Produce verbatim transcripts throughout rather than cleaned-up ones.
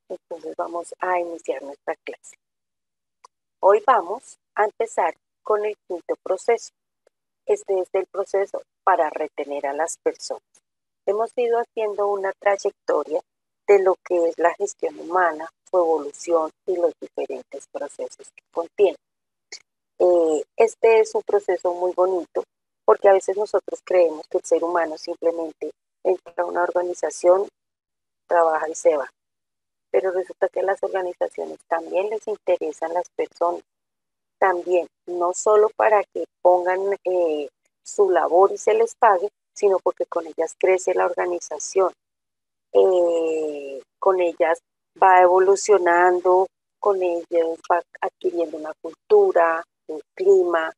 Entonces vamos a iniciar nuestra clase. Hoy vamos a empezar con el quinto proceso. Este es el proceso para retener a las personas. Hemos ido haciendo una trayectoria de lo que es la gestión humana, su evolución y los diferentes procesos que contiene. Eh, este es un proceso muy bonito porque a veces nosotros creemos que el ser humano simplemente entra a una organización, trabaja y se va. Pero resulta que a las organizaciones también les interesan las personas, también, no solo para que pongan eh, su labor y se les pague, sino porque con ellas crece la organización, eh, con ellas va evolucionando, con ellas va adquiriendo una cultura, un clima,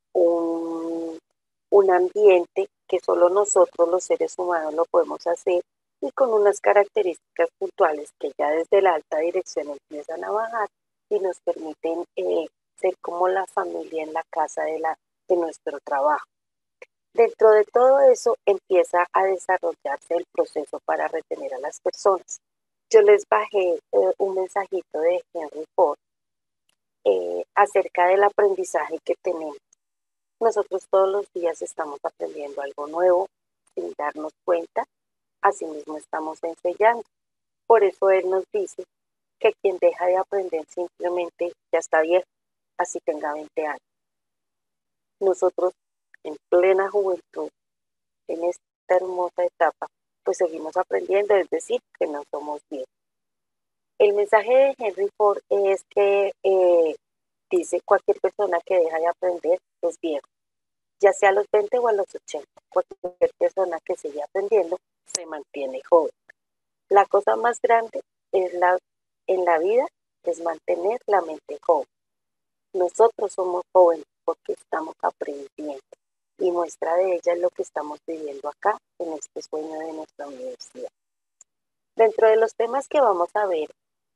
un, un ambiente que solo nosotros los seres humanos lo podemos hacer y con unas características puntuales que ya desde la alta dirección empiezan a bajar y nos permiten eh, ser como la familia en la casa de, la, de nuestro trabajo. Dentro de todo eso empieza a desarrollarse el proceso para retener a las personas. Yo les bajé eh, un mensajito de Henry Ford eh, acerca del aprendizaje que tenemos. Nosotros todos los días estamos aprendiendo algo nuevo sin darnos cuenta, asimismo estamos enseñando. Por eso él nos dice que quien deja de aprender simplemente ya está viejo, así tenga veinte años. Nosotros en plena juventud, en esta hermosa etapa, pues seguimos aprendiendo, es decir, que no somos viejos. El mensaje de Henry Ford es que eh, dice cualquier persona que deja de aprender es viejo, ya sea a los veinte o a los ochenta. Cualquier persona que sigue aprendiendo se mantiene joven. La cosa más grande es la, en la vida es mantener la mente joven. Nosotros somos jóvenes porque estamos aprendiendo y muestra de ella es lo que estamos viviendo acá en este sueño de nuestra universidad. Dentro de los temas que vamos a ver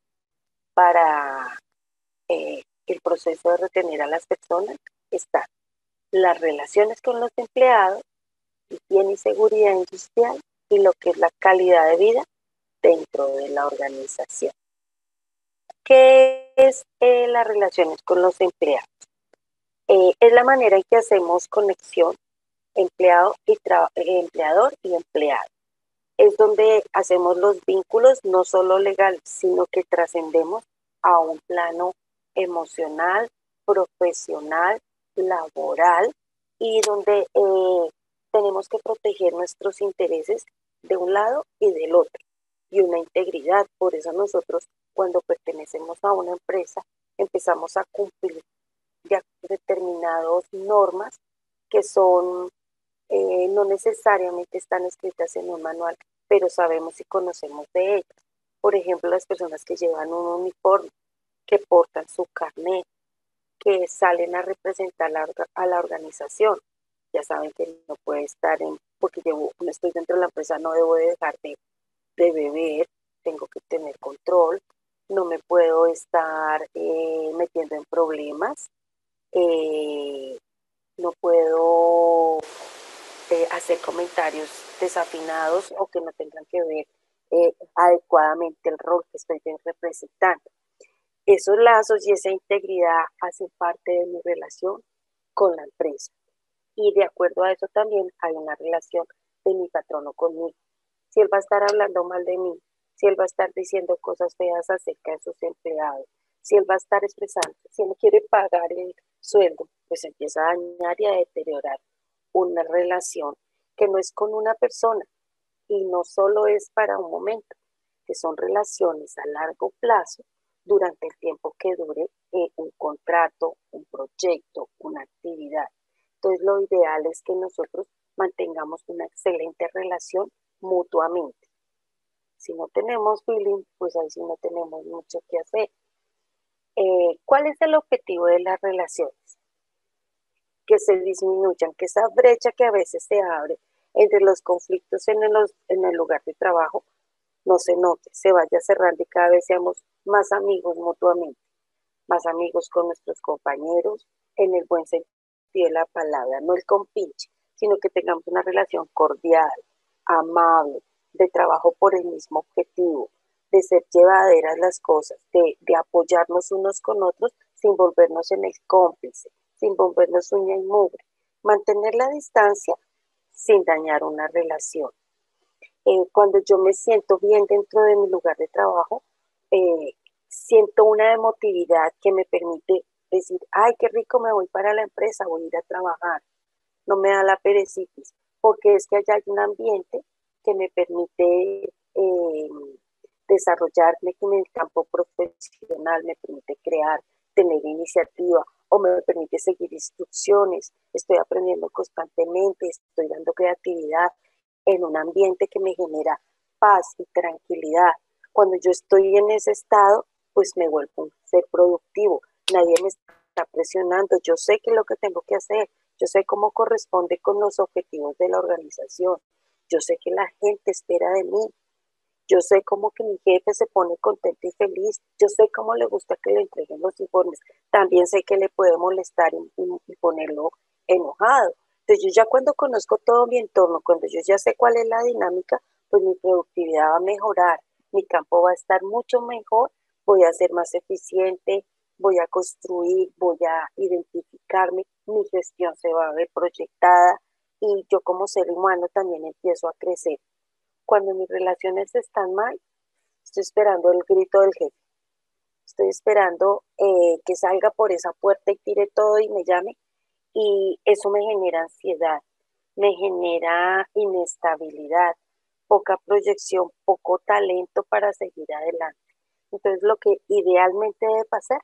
para eh, el proceso de retener a las personas están las relaciones con los empleados, higiene y seguridad industrial y lo que es la calidad de vida dentro de la organización. ¿Qué es eh, las relaciones con los empleados? Eh, es la manera en que hacemos conexión empleado y eh, empleador y empleado. Es donde hacemos los vínculos no solo legales, sino que trascendemos a un plano emocional, profesional, laboral y donde eh, tenemos que proteger nuestros intereses de un lado y del otro y una integridad. Por eso nosotros cuando pertenecemos a una empresa empezamos a cumplir de determinadas normas que son eh, no necesariamente están escritas en un manual, pero sabemos y conocemos de ellas. Por ejemplo, las personas que llevan un uniforme, que portan su carnet, que salen a representar la, a la organización. Ya saben que no puede estar en, porque yo no estoy dentro de la empresa, no debo de dejar de, de beber, tengo que tener control, no me puedo estar eh, metiendo en problemas, eh, no puedo eh, hacer comentarios desafinados o que no tengan que ver eh, adecuadamente el rol que estoy representando. Esos lazos y esa integridad hacen parte de mi relación con la empresa. Y de acuerdo a eso también hay una relación de mi patrono conmigo. Si él va a estar hablando mal de mí, si él va a estar diciendo cosas feas acerca de sus empleados, si él va a estar expresando, si él quiere pagar el sueldo, pues empieza a dañar y a deteriorar una relación que no es con una persona y no solo es para un momento, que son relaciones a largo plazo durante el tiempo que dure eh, un contrato, un proyecto, una actividad. Entonces lo ideal es que nosotros mantengamos una excelente relación mutuamente. Si no tenemos feeling, pues ahí sí no tenemos mucho que hacer. Eh, ¿Cuál es el objetivo de las relaciones? Que se disminuyan, que esa brecha que a veces se abre entre los conflictos en el, en el lugar de trabajo no se note, se vaya cerrando y cada vez seamos más amigos mutuamente, más amigos con nuestros compañeros, en el buen sentido de la palabra, no el compinche, sino que tengamos una relación cordial, amable, de trabajo por el mismo objetivo, de ser llevaderas las cosas, de, de apoyarnos unos con otros sin volvernos en el cómplice, sin volvernos uña y mugre, mantener la distancia sin dañar una relación. Eh, cuando yo me siento bien dentro de mi lugar de trabajo, eh, siento una emotividad que me permite decir, ay, qué rico, me voy para la empresa, voy a ir a trabajar. No me da la perecitis, porque es que allá hay un ambiente que me permite eh, desarrollarme en el campo profesional, me permite crear, tener iniciativa o me permite seguir instrucciones, estoy aprendiendo constantemente, estoy dando creatividad en un ambiente que me genera paz y tranquilidad. Cuando yo estoy en ese estado, pues me vuelvo un ser productivo, nadie me está presionando, yo sé qué es lo que tengo que hacer, yo sé cómo corresponde con los objetivos de la organización, yo sé que la gente espera de mí, yo sé cómo que mi jefe se pone contento y feliz, yo sé cómo le gusta que le entreguen los informes, también sé que le puede molestar y, y, y ponerlo enojado. Entonces yo ya cuando conozco todo mi entorno, cuando yo ya sé cuál es la dinámica, pues mi productividad va a mejorar, mi campo va a estar mucho mejor, voy a ser más eficiente, voy a construir, voy a identificarme, mi gestión se va a ver proyectada y yo como ser humano también empiezo a crecer. Cuando mis relaciones están mal, estoy esperando el grito del jefe, estoy esperando eh, que salga por esa puerta y tire todo y me llame y eso me genera ansiedad, me genera inestabilidad, poca proyección, poco talento para seguir adelante. Entonces lo que idealmente debe pasar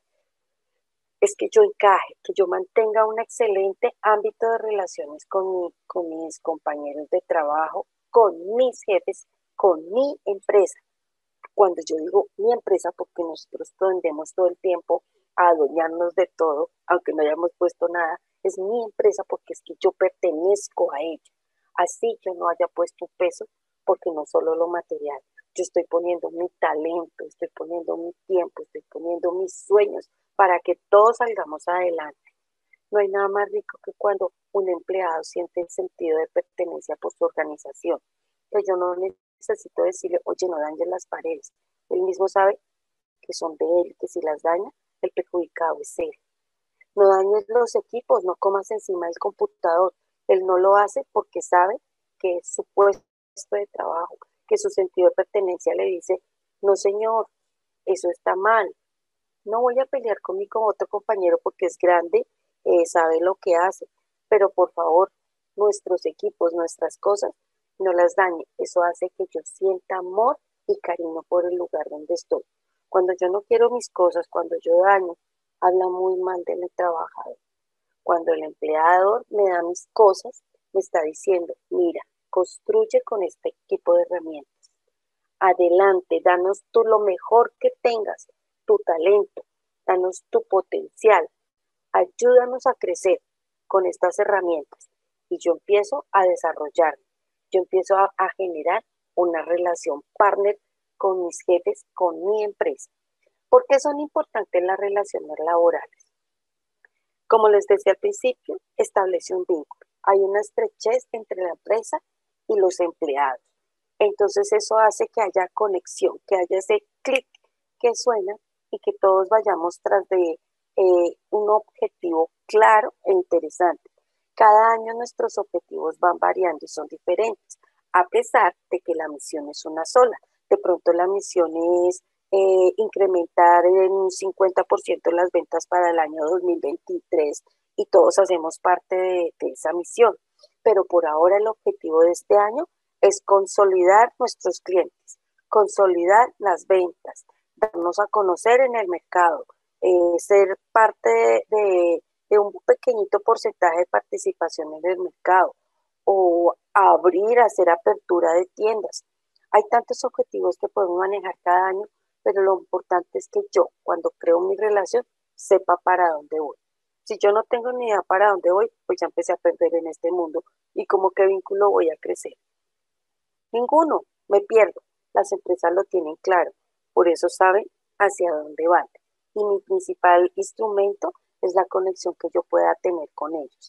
es que yo encaje, que yo mantenga un excelente ámbito de relaciones con, mi, con mis compañeros de trabajo, con mis jefes, con mi empresa. Cuando yo digo mi empresa, porque nosotros tendemos todo el tiempo a adueñarnos de todo, aunque no hayamos puesto nada, es mi empresa porque es que yo pertenezco a ella. Así yo no haya puesto un peso, porque no solo lo material, yo estoy poniendo mi talento, estoy poniendo mi tiempo, estoy poniendo mis sueños para que todos salgamos adelante. No hay nada más rico que cuando un empleado siente el sentido de pertenencia por su organización, que yo no necesito decirle, oye, no dañes las paredes. Él mismo sabe que son de él, que si las daña, el perjudicado es él. No dañes los equipos, no comas encima del computador. Él no lo hace porque sabe que es su puesto de trabajo, que su sentido de pertenencia le dice, no señor, eso está mal. No voy a pelear con mi otro compañero porque es grande, eh, sabe lo que hace, pero por favor, nuestros equipos, nuestras cosas, no las dañe. Eso hace que yo sienta amor y cariño por el lugar donde estoy. Cuando yo no quiero mis cosas, cuando yo daño, habla muy mal del trabajador. Cuando el empleador me da mis cosas, me está diciendo, mira, construye con este equipo de herramientas. Adelante, danos tú lo mejor que tengas, tu talento, danos tu potencial, ayúdanos a crecer con estas herramientas. Y yo empiezo a desarrollarme, yo empiezo a, a generar una relación partner con mis jefes, con mi empresa. ¿Por qué son importantes las relaciones laborales? Como les decía al principio, establece un vínculo. Hay una estrechez entre la empresa y los empleados. Entonces eso hace que haya conexión, que haya ese clic que suena y que todos vayamos tras de eh, un objetivo claro e interesante. Cada año nuestros objetivos van variando y son diferentes, a pesar de que la misión es una sola. De pronto la misión es eh, incrementar en un cincuenta por ciento las ventas para el año dos mil veintitrés y todos hacemos parte de, de esa misión. Pero por ahora el objetivo de este año es consolidar nuestros clientes, consolidar las ventas, darnos a conocer en el mercado, eh, ser parte de, de, de un pequeñito porcentaje de participación en el mercado o abrir, hacer apertura de tiendas. Hay tantos objetivos que podemos manejar cada año, pero lo importante es que yo, cuando creo mi relación, sepa para dónde voy. Si yo no tengo ni idea para dónde voy, pues ya empecé a perder en este mundo y como qué vínculo voy a crecer. Ninguno, me pierdo. Las empresas lo tienen claro, por eso saben hacia dónde van. Y mi principal instrumento es la conexión que yo pueda tener con ellos.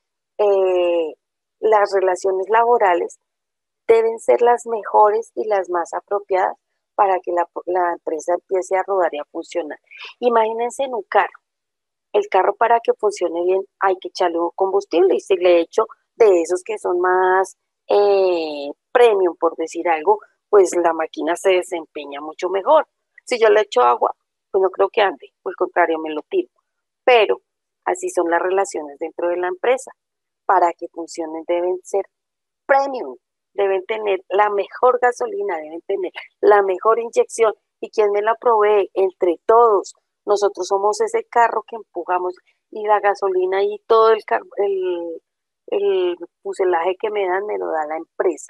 Eh, las relaciones laborales deben ser las mejores y las más apropiadas para que la, la empresa empiece a rodar y a funcionar. Imagínense en un carro. El carro para que funcione bien hay que echarle un combustible y si le echo de esos que son más eh, premium, por decir algo, pues la máquina se desempeña mucho mejor. Si yo le echo agua, pues no creo que ande, por el contrario, me lo tiro. Pero así son las relaciones dentro de la empresa. Para que funcionen deben ser premium, deben tener la mejor gasolina, deben tener la mejor inyección. ¿Y quién me la provee? Entre todos. Nosotros somos ese carro que empujamos y la gasolina y todo el, el, el fuselaje que me dan me lo da la empresa.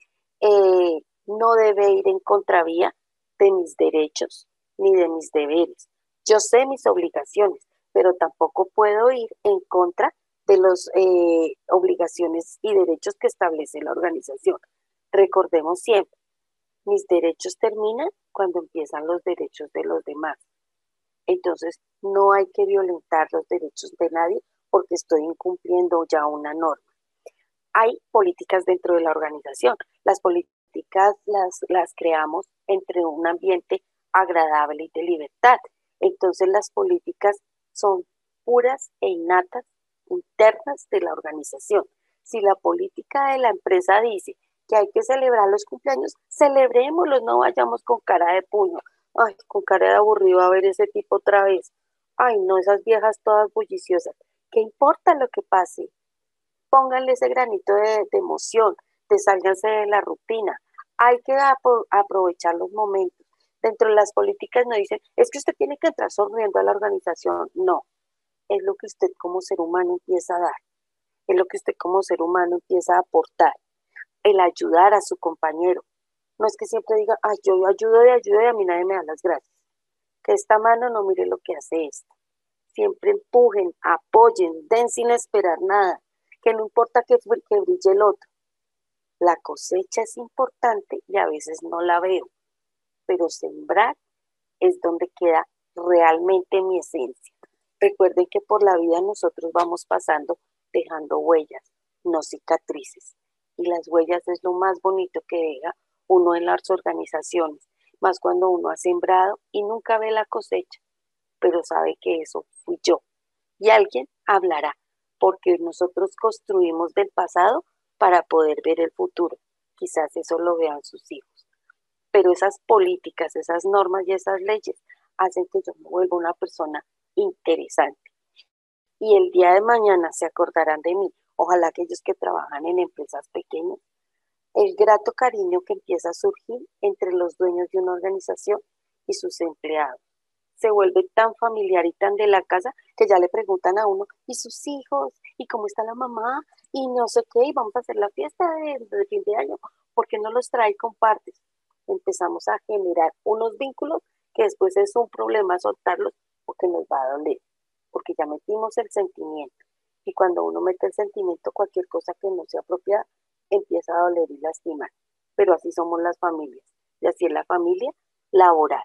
Eh, no debe ir en contravía de mis derechos ni de mis deberes. Yo sé mis obligaciones, pero tampoco puedo ir en contra de las eh, obligaciones y derechos que establece la organización. Recordemos siempre, mis derechos terminan cuando empiezan los derechos de los demás. Entonces, no hay que violentar los derechos de nadie porque estoy incumpliendo ya una norma. Hay políticas dentro de la organización. Las políticas las, las creamos entre un ambiente agradable y de libertad. Entonces, las políticas son puras e innatas internas de la organización. Si la política de la empresa dice que hay que celebrar los cumpleaños, celebrémoslos, no vayamos con cara de puño. Ay, con cara de aburrido a ver ese tipo otra vez. Ay, no, esas viejas todas bulliciosas. ¿Qué importa lo que pase? Pónganle ese granito de, de emoción, desálganse de la rutina. Hay que apro aprovechar los momentos. Dentro de las políticas no dicen, es que usted tiene que entrar sonriendo a la organización. No, es lo que usted como ser humano empieza a dar, es lo que usted como ser humano empieza a aportar, el ayudar a su compañero. No es que siempre diga, ay, yo ayudo y ayudo y a mí nadie me da las gracias. Que esta mano no mire lo que hace esta. Siempre empujen, apoyen, den sin esperar nada. Que no importa que, que brille el otro. La cosecha es importante y a veces no la veo, pero sembrar es donde queda realmente mi esencia. Recuerden que por la vida nosotros vamos pasando dejando huellas, no cicatrices. Y las huellas es lo más bonito que deja uno en las organizaciones, más cuando uno ha sembrado y nunca ve la cosecha, pero sabe que eso fui yo. Y alguien hablará, porque nosotros construimos del pasado para poder ver el futuro. Quizás eso lo vean sus hijos. Pero esas políticas, esas normas y esas leyes hacen que yo me vuelva una persona interesante. Y el día de mañana se acordarán de mí. Ojalá aquellos que trabajan en empresas pequeñas, el grato cariño que empieza a surgir entre los dueños de una organización y sus empleados. Se vuelve tan familiar y tan de la casa que ya le preguntan a uno, ¿y sus hijos? ¿Y cómo está la mamá? Y no sé qué, y vamos a hacer la fiesta de, de fin de año. ¿Por qué no los trae y compartes? Empezamos a generar unos vínculos que después es un problema soltarlos porque nos va a doler, porque ya metimos el sentimiento. Y cuando uno mete el sentimiento, cualquier cosa que no sea apropiada, empieza a doler y lastimar. Pero así somos las familias. Y así es la familia laboral.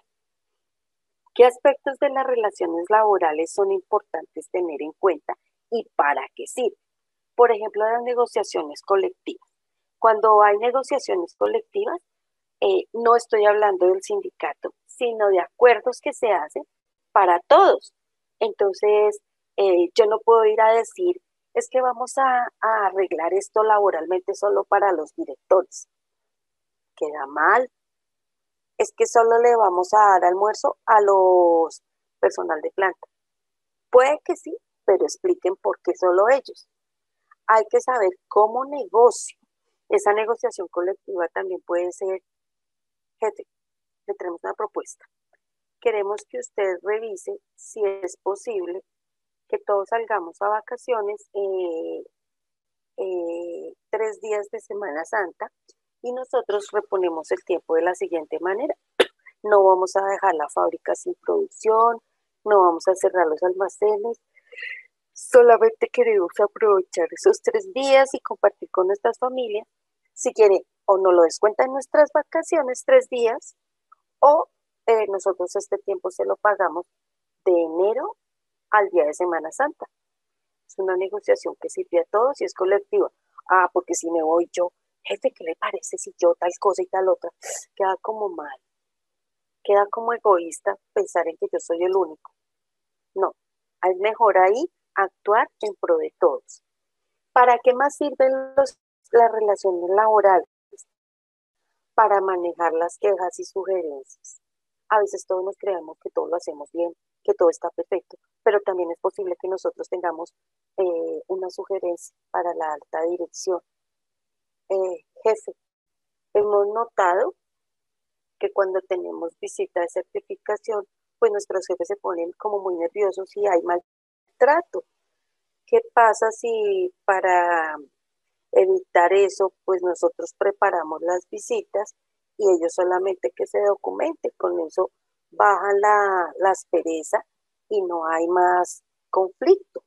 ¿Qué aspectos de las relaciones laborales son importantes tener en cuenta y para qué sirven? Por ejemplo, las negociaciones colectivas. Cuando hay negociaciones colectivas, eh, no estoy hablando del sindicato, sino de acuerdos que se hacen para todos. Entonces, eh, yo no puedo ir a decir, es que vamos a, a arreglar esto laboralmente solo para los directores. Queda mal. Es que solo le vamos a dar almuerzo a los personal de planta. Puede que sí, pero expliquen por qué solo ellos. Hay que saber cómo negocio. Esa negociación colectiva también puede ser, jefe, le tenemos una propuesta. Queremos que usted revise si es posible que todos salgamos a vacaciones eh, eh, tres días de Semana Santa y nosotros reponemos el tiempo de la siguiente manera. No vamos a dejar la fábrica sin producción, no vamos a cerrar los almacenes, solamente queremos aprovechar esos tres días y compartir con nuestras familias. Si quiere, o nos lo descuentan en nuestras vacaciones tres días, o eh, nosotros este tiempo se lo pagamos de enero al día de Semana Santa. Es una negociación que sirve a todos y es colectiva. Ah, porque si me voy yo, jefe, ¿qué le parece si yo tal cosa y tal otra? Queda como mal. Queda como egoísta pensar en que yo soy el único. No, es mejor ahí actuar en pro de todos. ¿Para qué más sirven los, las relaciones laborales? Para manejar las quejas y sugerencias. A veces todos nos creemos que todo lo hacemos bien, que todo está perfecto, pero también es posible que nosotros tengamos eh, una sugerencia para la alta dirección. Eh, jefe, hemos notado que cuando tenemos visita de certificación, pues nuestros jefes se ponen como muy nerviosos y hay maltrato. ¿Qué pasa si para evitar eso, pues nosotros preparamos las visitas y ellos solamente que se documenten? Con eso baja la, la aspereza y no hay más conflicto.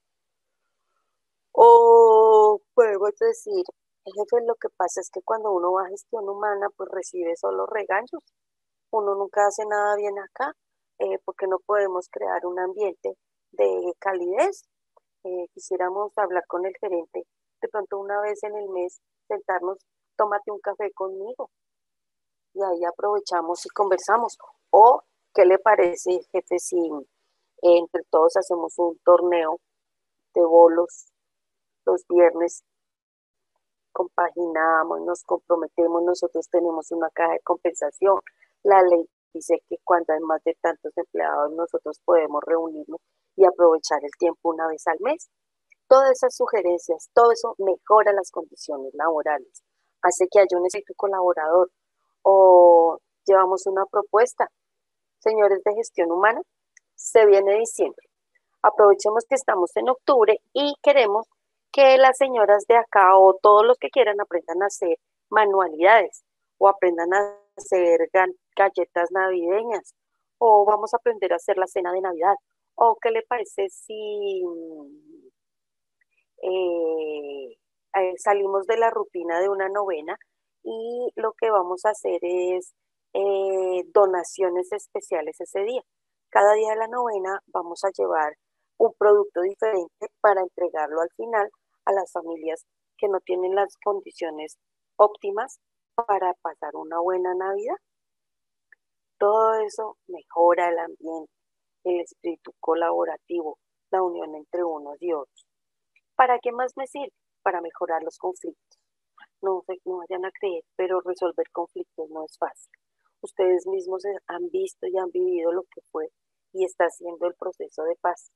O podemos decir, jefe, lo que pasa es que cuando uno va a gestión humana, pues recibe solo regaños. Uno nunca hace nada bien acá, eh, porque no podemos crear un ambiente de calidez. Eh, quisiéramos hablar con el gerente, de pronto una vez en el mes, sentarnos, tómate un café conmigo y ahí aprovechamos y conversamos. O, ¿qué le parece, jefe, si eh, entre todos hacemos un torneo de bolos los viernes, compaginamos, nos comprometemos, nosotros tenemos una caja de compensación? La ley dice que cuando hay más de tantos empleados, nosotros podemos reunirnos y aprovechar el tiempo una vez al mes. Todas esas sugerencias, todo eso mejora las condiciones laborales, hace que haya un espíritu colaborador. O llevamos una propuesta, señores de gestión humana, se viene diciembre. Aprovechemos que estamos en octubre y queremos que las señoras de acá o todos los que quieran aprendan a hacer manualidades o aprendan a hacer galletas navideñas o vamos a aprender a hacer la cena de Navidad. ¿O qué le parece si eh, eh, salimos de la rutina de una novena y lo que vamos a hacer es eh, donaciones especiales ese día? Cada día de la novena vamos a llevar un producto diferente para entregarlo al final a las familias que no tienen las condiciones óptimas para pasar una buena Navidad. Todo eso mejora el ambiente, el espíritu colaborativo, la unión entre unos y otros. ¿Para qué más me sirve? Para mejorar los conflictos. No, no vayan a creer, pero resolver conflictos no es fácil. Ustedes mismos han visto y han vivido lo que fue y está haciendo el proceso de paz.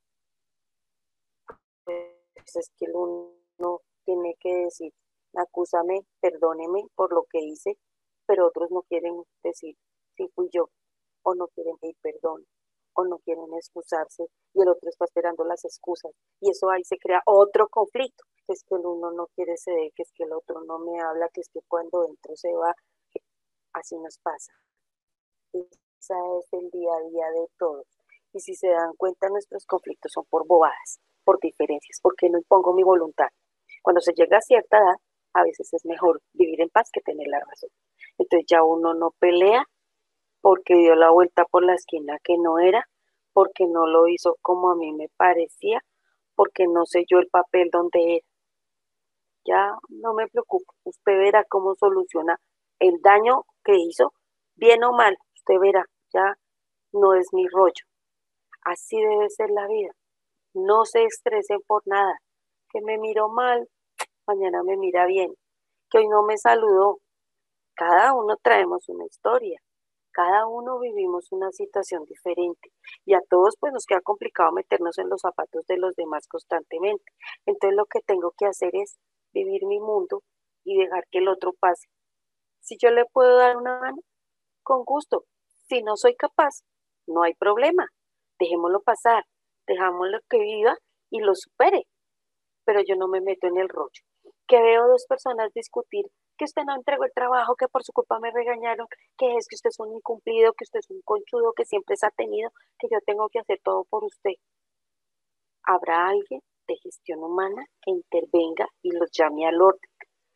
Pues es que uno tiene que decir, acúsame, perdóneme por lo que hice, pero otros no quieren decir si fui yo, o no quieren pedir perdón, o no quieren excusarse, y el otro está esperando las excusas, y eso ahí se crea otro conflicto, que es que el uno no quiere ceder, que es que el otro no me habla, que es que cuando entro se va, que así nos pasa. Esa es el día a día de todos. Y si se dan cuenta, nuestros conflictos son por bobadas, por diferencias, porque no impongo mi voluntad. Cuando se llega a cierta edad, a veces es mejor vivir en paz que tener la razón. Entonces ya uno no pelea porque dio la vuelta por la esquina que no era, porque no lo hizo como a mí me parecía, porque no sé yo el papel donde era. Ya no me preocupo, usted verá cómo soluciona el daño que hizo, bien o mal, usted verá, ya no es mi rollo. Así debe ser la vida. No se estresen por nada. Que me miró mal, mañana me mira bien. Que hoy no me saludó. Cada uno traemos una historia. Cada uno vivimos una situación diferente y a todos pues nos queda complicado meternos en los zapatos de los demás constantemente. Entonces lo que tengo que hacer es vivir mi mundo y dejar que el otro pase. Si yo le puedo dar una mano, con gusto. Si no soy capaz, no hay problema. Dejémoslo pasar, dejámoslo que viva y lo supere, pero yo no me meto en el rollo. Que veo dos personas discutir que usted no entregó el trabajo, que por su culpa me regañaron, que es que usted es un incumplido, que usted es un conchudo, que siempre se ha tenido, que yo tengo que hacer todo por usted. ¿Habrá alguien de gestión humana que intervenga y los llame al orden?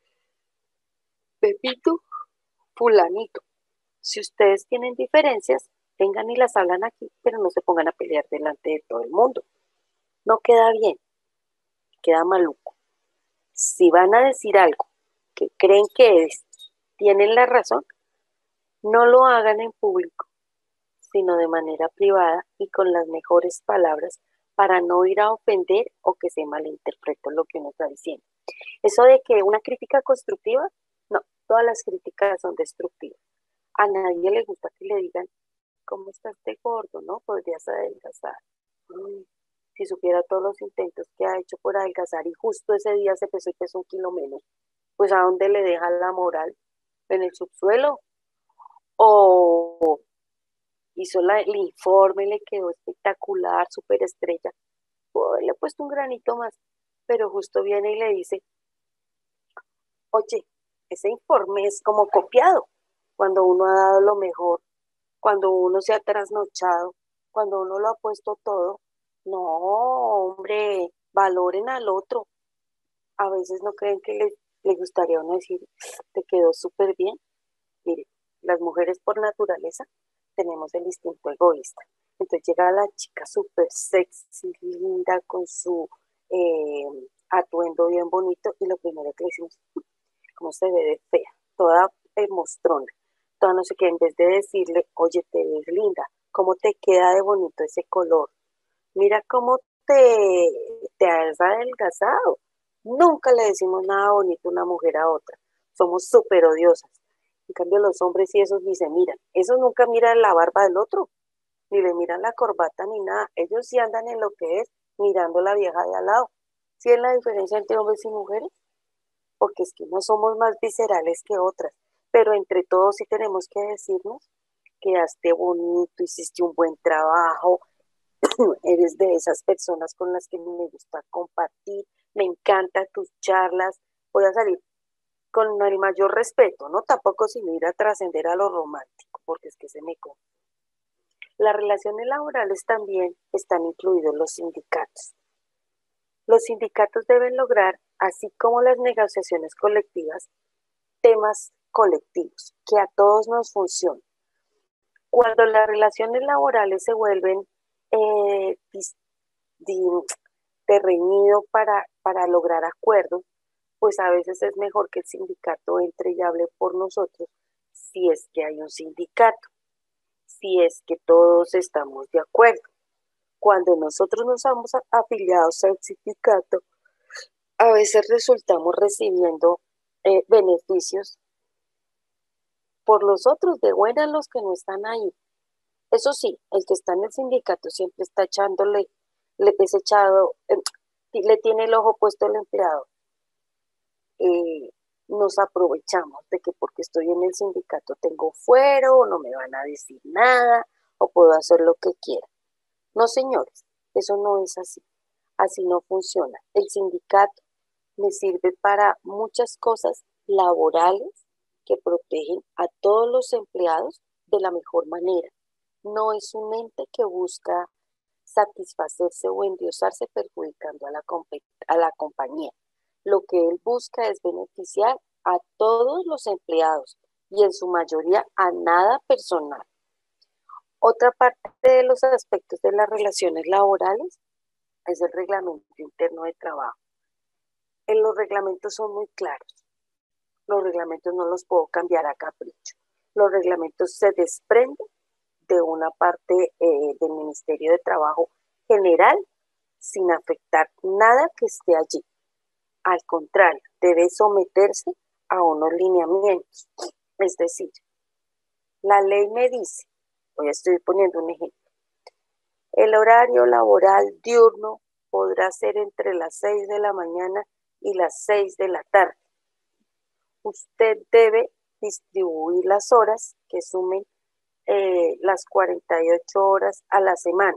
Pepito, fulanito, si ustedes tienen diferencias, vengan y las hablan aquí, pero no se pongan a pelear delante de todo el mundo. No queda bien, queda maluco. Si van a decir algo que creen que es, tienen la razón, no lo hagan en público. sino de manera privada y con las mejores palabras para no ir a ofender o que se malinterprete lo que uno está diciendo. Eso de que una crítica constructiva, no, todas las críticas son destructivas. A nadie le gusta que le digan, ¿cómo estás de gordo? ¿No? Podrías adelgazar. Mm, Si supiera todos los intentos que ha hecho por adelgazar y justo ese día se pesó y pesó un kilo menos, pues ¿a dónde le deja la moral? ¿En el subsuelo? ¿O hizo la- el informe, le quedó espectacular, súper estrella? O le he puesto un granito más, pero justo viene y le dice, oye, ese informe es como copiado, cuando uno ha dado lo mejor, cuando uno se ha trasnochado, cuando uno lo ha puesto todo. No, hombre, valoren al otro. A veces no creen que le, le gustaría a uno decir, te quedó súper bien. Mire, las mujeres por naturaleza tenemos el instinto egoísta. Entonces llega la chica súper sexy, linda, con su eh, atuendo bien bonito, y lo primero que le decimos, cómo se ve de fea, toda eh, mostrona, toda no sé qué, en vez de decirle, oye, te ves linda, cómo te queda de bonito ese color, mira cómo te, te has adelgazado. Nunca le decimos nada bonito a una mujer a otra, somos súper odiosas. En cambio, los hombres y esos ni se miran, esos nunca miran la barba del otro, ni le miran la corbata ni nada, ellos sí andan en lo que es, mirando la vieja de al lado. ¿Sí es la diferencia entre hombres y mujeres? Porque es que no somos más viscerales que otras, pero entre todos sí tenemos que decirnos, quedaste bonito, hiciste un buen trabajo, eres de esas personas con las que me gusta compartir, me encantan tus charlas, voy a salir con el mayor respeto, ¿no? Tampoco sin ir a trascender a lo romántico, porque es que se me come. Las relaciones laborales también están incluidos los sindicatos. Los sindicatos deben lograr, así como las negociaciones colectivas, temas colectivos, que a todos nos funcionen. Cuando las relaciones laborales se vuelven eh, dis, di, de reñido para, para lograr acuerdos, pues a veces es mejor que el sindicato entre y hable por nosotros, si es que hay un sindicato, si es que todos estamos de acuerdo. Cuando nosotros nos vamos afiliados al sindicato, a veces resultamos recibiendo eh, beneficios por los otros, de buenas los que no están ahí. Eso sí, el que está en el sindicato siempre está echándole, le es echado, eh, le tiene el ojo puesto el empleado. Eh, Nos aprovechamos de que porque estoy en el sindicato tengo fuero, o no me van a decir nada, o puedo hacer lo que quiera. No, señores, eso no es así. Así no funciona. El sindicato me sirve para muchas cosas laborales que protegen a todos los empleados de la mejor manera. No es un ente que busca satisfacerse o endiosarse perjudicando a la, a la compañía. Lo que él busca es beneficiar a todos los empleados y en su mayoría a nada personal. Otra parte de los aspectos de las relaciones laborales es el reglamento interno de trabajo. En los reglamentos son muy claros. Los reglamentos no los puedo cambiar a capricho. Los reglamentos se desprenden de una parte eh, del Ministerio de Trabajo general sin afectar nada que esté allí. Al contrario, debe someterse a unos lineamientos. Es decir, la ley me dice, hoy estoy poniendo un ejemplo, el horario laboral diurno podrá ser entre las seis de la mañana y las seis de la tarde. Usted debe distribuir las horas que sumen eh, las cuarenta y ocho horas a la semana.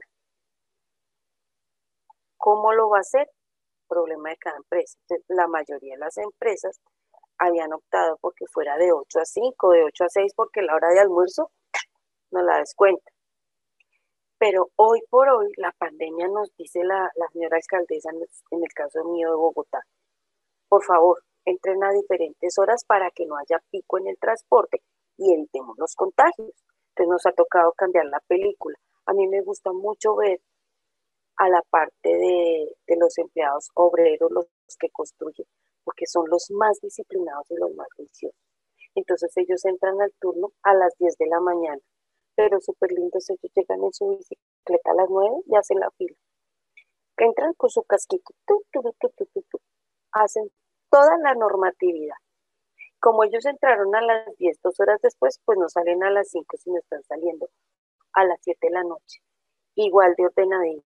¿Cómo lo va a hacer? Problema de cada empresa. Entonces, la mayoría de las empresas habían optado porque fuera de ocho a cinco, de ocho a seis, porque la hora de almuerzo no la descuenta. Pero hoy por hoy la pandemia nos dice la, la señora alcaldesa, en el, en el caso mío de Bogotá, por favor, entren a diferentes horas para que no haya pico en el transporte y evitemos los contagios. Entonces nos ha tocado cambiar la película. A mí me gusta mucho ver a la parte de, de los empleados obreros, los que construyen, porque son los más disciplinados y los más juiciosos. Entonces ellos entran al turno a las diez de la mañana, pero súper lindos. Ellos llegan en su bicicleta a las nueve y hacen la fila. Entran con su casquito, tu, tu, tu, tu, tu, tu, hacen toda la normatividad. Como ellos entraron a las diez, dos horas después, pues no salen a las cinco, sino están saliendo a las siete de la noche. Igual de ordenadito.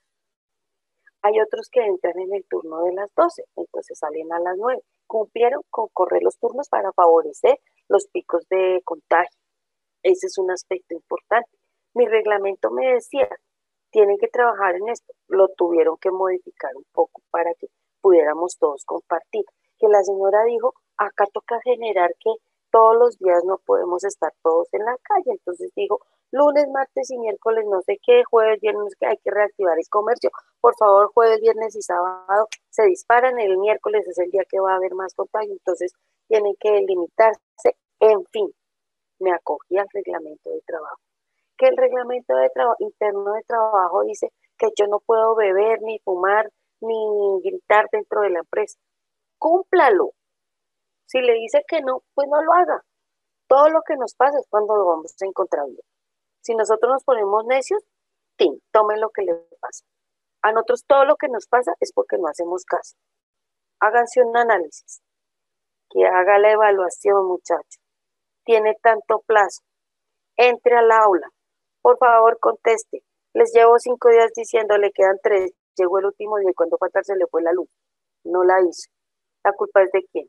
Hay otros que entran en el turno de las doce, entonces salen a las nueve. Cumplieron con correr los turnos para favorecer los picos de contagio. Ese es un aspecto importante. Mi reglamento me decía, tienen que trabajar en esto. Lo tuvieron que modificar un poco para que pudiéramos todos compartir. Que la señora dijo, acá toca generar que todos los días no podemos estar todos en la calle. Entonces dijo, lunes, martes y miércoles no sé qué, jueves, viernes que hay que reactivar el comercio. Por favor, jueves, viernes y sábado se disparan. El miércoles es el día que va a haber más contagio. Entonces tienen que limitarse. En fin, me acogí al reglamento de trabajo. Que el reglamento de trabajo interno de trabajo dice que yo no puedo beber, ni fumar, ni gritar dentro de la empresa. Cúmplalo. Si le dice que no, pues no lo haga. Todo lo que nos pasa es cuando lo vamos a encontrar bien. Si nosotros nos ponemos necios, tin, tomen lo que le pasa. A nosotros todo lo que nos pasa es porque no hacemos caso. Háganse un análisis. Que haga la evaluación, muchachos. Tiene tanto plazo. Entre al aula. Por favor, conteste. Les llevo cinco días diciendo, le quedan tres. Llegó el último día y cuando falta se le fue la luz. No la hizo. ¿La culpa es de quién?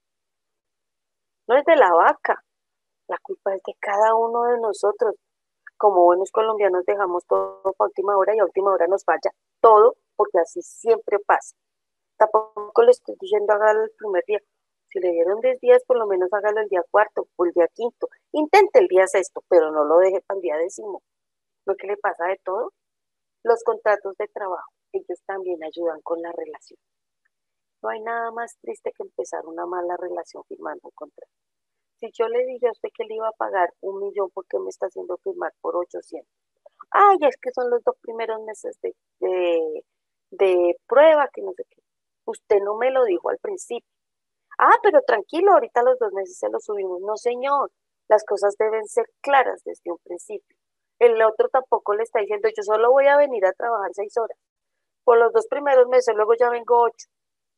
No es de la vaca. La culpa es de cada uno de nosotros. Como buenos colombianos dejamos todo para última hora y a última hora nos falla todo porque así siempre pasa. Tampoco le estoy diciendo hágalo el primer día. Si le dieron diez días, por lo menos hágalo el día cuarto o el día quinto. Intente el día sexto, pero no lo deje para el día décimo. Lo que le pasa de todo, los contratos de trabajo, ellos también ayudan con la relación. No hay nada más triste que empezar una mala relación firmando un contrato. Si yo le dije a usted que le iba a pagar un millón, ¿por qué me está haciendo firmar por ochocientos? Ay, es que son los dos primeros meses de, de, de prueba, que no sé qué. Usted no me lo dijo al principio. Ah, pero tranquilo, ahorita los dos meses se los subimos. No, señor, las cosas deben ser claras desde un principio. El otro tampoco le está diciendo, yo solo voy a venir a trabajar seis horas. Por los dos primeros meses, luego ya vengo ocho.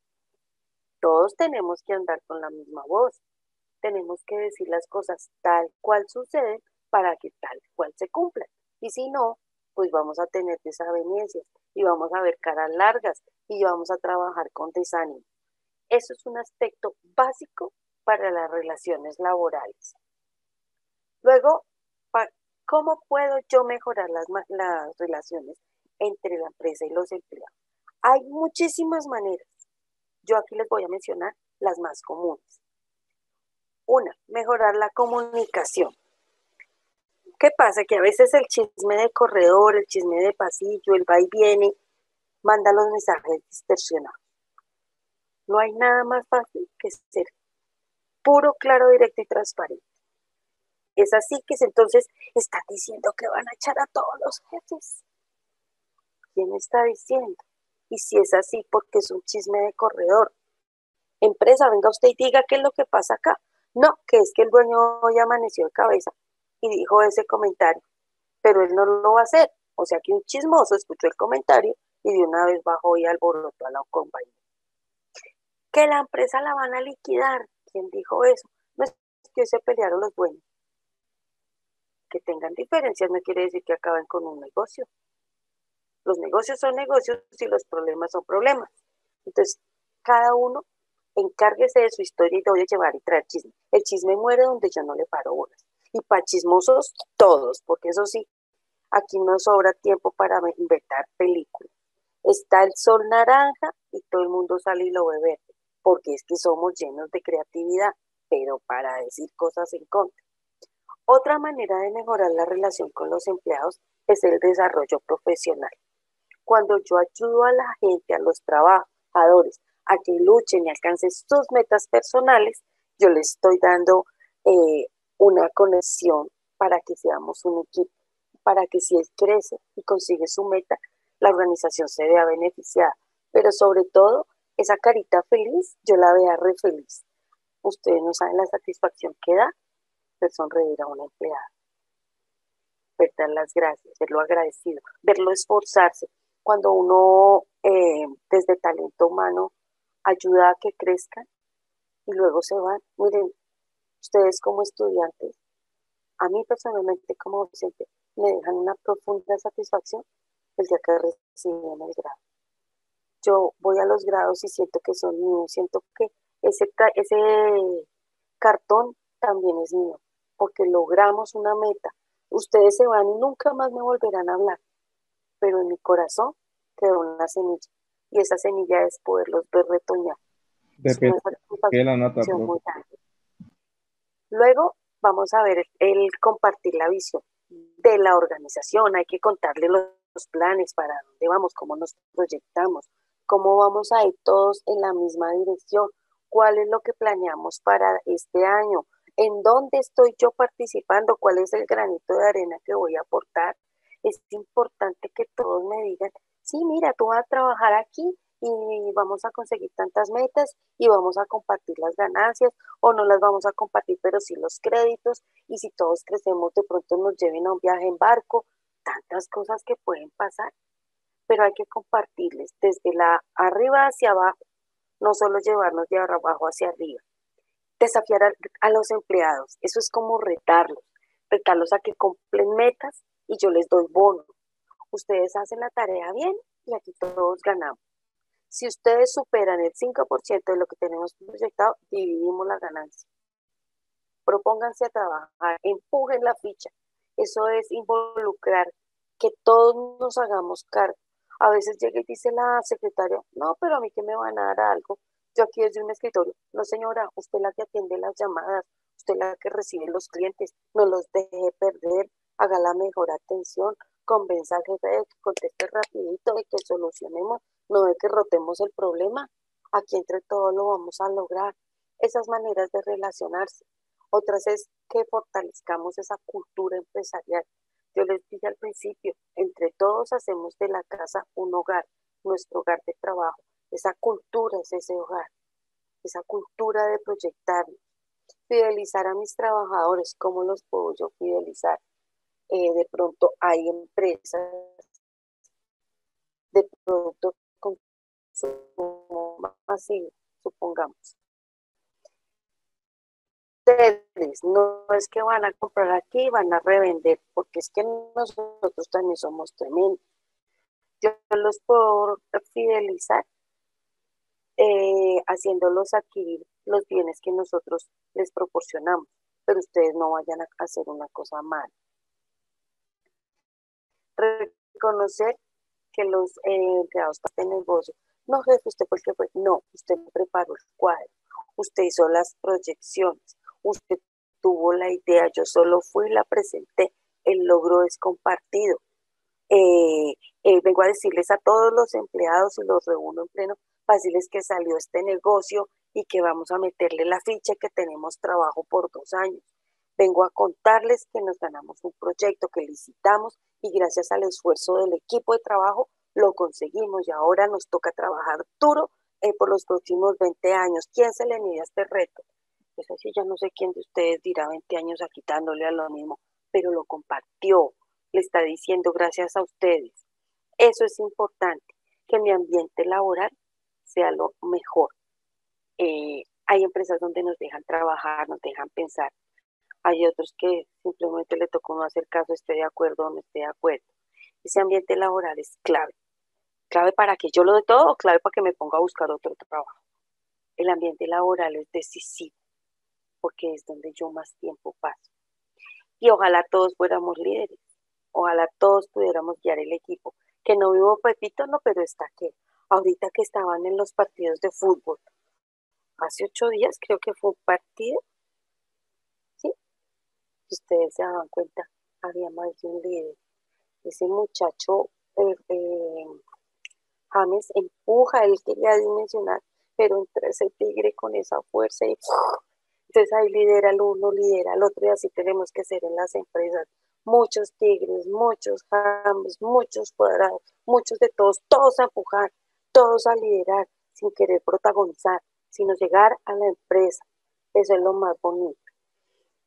Todos tenemos que andar con la misma voz. Tenemos que decir las cosas tal cual suceden para que tal cual se cumplan. Y si no, pues vamos a tener desavenencias y vamos a ver caras largas y vamos a trabajar con desánimo. Eso es un aspecto básico para las relaciones laborales. Luego, ¿cómo puedo yo mejorar las, las relaciones entre la empresa y los empleados? Hay muchísimas maneras. Yo aquí les voy a mencionar las más comunes. Una, mejorar la comunicación. ¿Qué pasa? Que a veces el chisme de corredor, el chisme de pasillo, el va y viene, manda los mensajes distorsionados. No hay nada más fácil que ser puro, claro, directo y transparente. Es así que entonces están diciendo que van a echar a todos los jefes. ¿Quién está diciendo? Y si es así, porque es un chisme de corredor. Empresa, venga usted y diga qué es lo que pasa acá. No, que es que el dueño hoy amaneció de cabeza y dijo ese comentario, pero él no lo va a hacer. O sea que un chismoso escuchó el comentario y de una vez bajó y alborotó a la compañía. Que la empresa la van a liquidar. ¿Quién dijo eso? No es que se pelearon los dueños. Que tengan diferencias no quiere decir que acaben con un negocio. Los negocios son negocios y los problemas son problemas. Entonces, cada uno encárguese de su historia y te voy a llevar y traer chisme. El chisme muere donde yo no le paro bolas. Y para chismosos, todos, porque eso sí, aquí no sobra tiempo para inventar películas. Está el sol naranja y todo el mundo sale y lo ve verde, porque es que somos llenos de creatividad, pero para decir cosas en contra. Otra manera de mejorar la relación con los empleados es el desarrollo profesional. Cuando yo ayudo a la gente, a los trabajadores, a que luchen y alcancen sus metas personales, yo les estoy dando eh, una conexión para que seamos un equipo, para que si él crece y consigue su meta, la organización se vea beneficiada. Pero sobre todo, esa carita feliz, yo la vea re feliz. Ustedes no saben la satisfacción que da de sonreír a una empleada. ver dar las gracias, verlo agradecido, verlo esforzarse. Cuando uno eh, desde talento humano ayuda a que crezcan y luego se van. Miren, ustedes como estudiantes, a mí personalmente como docente, me dejan una profunda satisfacción el día que reciben el grado. Yo voy a los grados y siento que son míos, siento que ese, ese cartón también es mío, porque logramos una meta. Ustedes se van y nunca más me volverán a hablar, pero en mi corazón quedó una semilla, y esa semilla es poderlos ver retoñar. Es una Depende de la nota, satisfacción profe. muy grande. Luego vamos a ver el compartir la visión de la organización. Hay que contarle los planes, para dónde vamos, cómo nos proyectamos, cómo vamos a ir todos en la misma dirección, cuál es lo que planeamos para este año, en dónde estoy yo participando, cuál es el granito de arena que voy a aportar. Es importante que todos me digan, sí, mira, tú vas a trabajar aquí y vamos a conseguir tantas metas y vamos a compartir las ganancias, o no las vamos a compartir, pero sí los créditos, y si todos crecemos de pronto nos lleven a un viaje en barco, tantas cosas que pueden pasar, pero hay que compartirles desde la arriba hacia abajo, no solo llevarnos de abajo hacia arriba. Desafiar a, a los empleados, eso es como retarlos, retarlos a que cumplen metas y yo les doy bono. Ustedes hacen la tarea bien y aquí todos ganamos. Si ustedes superan el cinco por ciento de lo que tenemos proyectado, dividimos la ganancia. Propónganse a trabajar, empujen la ficha. Eso es involucrar, que todos nos hagamos cargo. A veces llega y dice la secretaria, no, pero a mí que me van a dar algo. Yo aquí desde un escritorio, no señora, usted es la que atiende las llamadas, usted es la que recibe los clientes, no los deje perder, haga la mejor atención, convenza al jefe de que conteste rapidito, de que solucionemos, no de que rotemos el problema. Aquí entre todos lo vamos a lograr. Esas maneras de relacionarse. Otras es que fortalezcamos esa cultura empresarial. Yo les dije al principio, entre todos hacemos de la casa un hogar, nuestro hogar de trabajo. Esa cultura es ese hogar, esa cultura de proyectarnos. Fidelizar a mis trabajadores, ¿cómo los puedo yo fidelizar? Eh, de pronto hay empresas de productos con consumo masivo, supongamos. Ustedes no es que van a comprar aquí y van a revender, porque es que nosotros también somos tremendos. Yo los puedo fidelizar eh, haciéndolos adquirir los bienes que nosotros les proporcionamos, pero ustedes no vayan a hacer una cosa mal. Reconocer que los eh, empleados de negocio, no jefe, usted fue el que fue, no, usted preparó el cuadro, usted hizo las proyecciones, usted tuvo la idea, yo solo fui y la presenté, el logro es compartido. Eh, eh, vengo a decirles a todos los empleados y los reúno en pleno para decirles que salió este negocio y que vamos a meterle la ficha, que tenemos trabajo por dos años. Vengo a contarles que nos ganamos un proyecto, que licitamos y gracias al esfuerzo del equipo de trabajo lo conseguimos, y ahora nos toca trabajar duro eh, por los próximos veinte años. ¿Quién se le mide a este reto? Pues así ya no sé quién de ustedes dirá veinte años aquí dándole a lo mismo, pero lo compartió, le está diciendo gracias a ustedes. Eso es importante, que mi ambiente laboral sea lo mejor. Eh, hay empresas donde nos dejan trabajar, nos dejan pensar. Hay otros que simplemente le tocó no hacer caso, esté de acuerdo o no esté de acuerdo. Ese ambiente laboral es clave. Clave para que yo lo dé todo, o clave para que me ponga a buscar otro trabajo. El ambiente laboral es decisivo porque es donde yo más tiempo paso. Y ojalá todos fuéramos líderes. Ojalá todos pudiéramos guiar el equipo. Que no vivo Pepito, no, pero está que ahorita que estaban en los partidos de fútbol, hace ocho días creo que fue un partido, ¿sí? Si ustedes se daban cuenta, había más de un líder. Ese muchacho, eh, eh, James, empuja, él quería dimensionar, pero entre ese tigre con esa fuerza y entonces ahí lidera el uno, lidera el otro, y así tenemos que ser en las empresas. Muchos tigres, muchos James, muchos cuadrados, muchos de todos, todos a empujar, todos a liderar, sin querer protagonizar, sino llegar a la empresa. Eso es lo más bonito.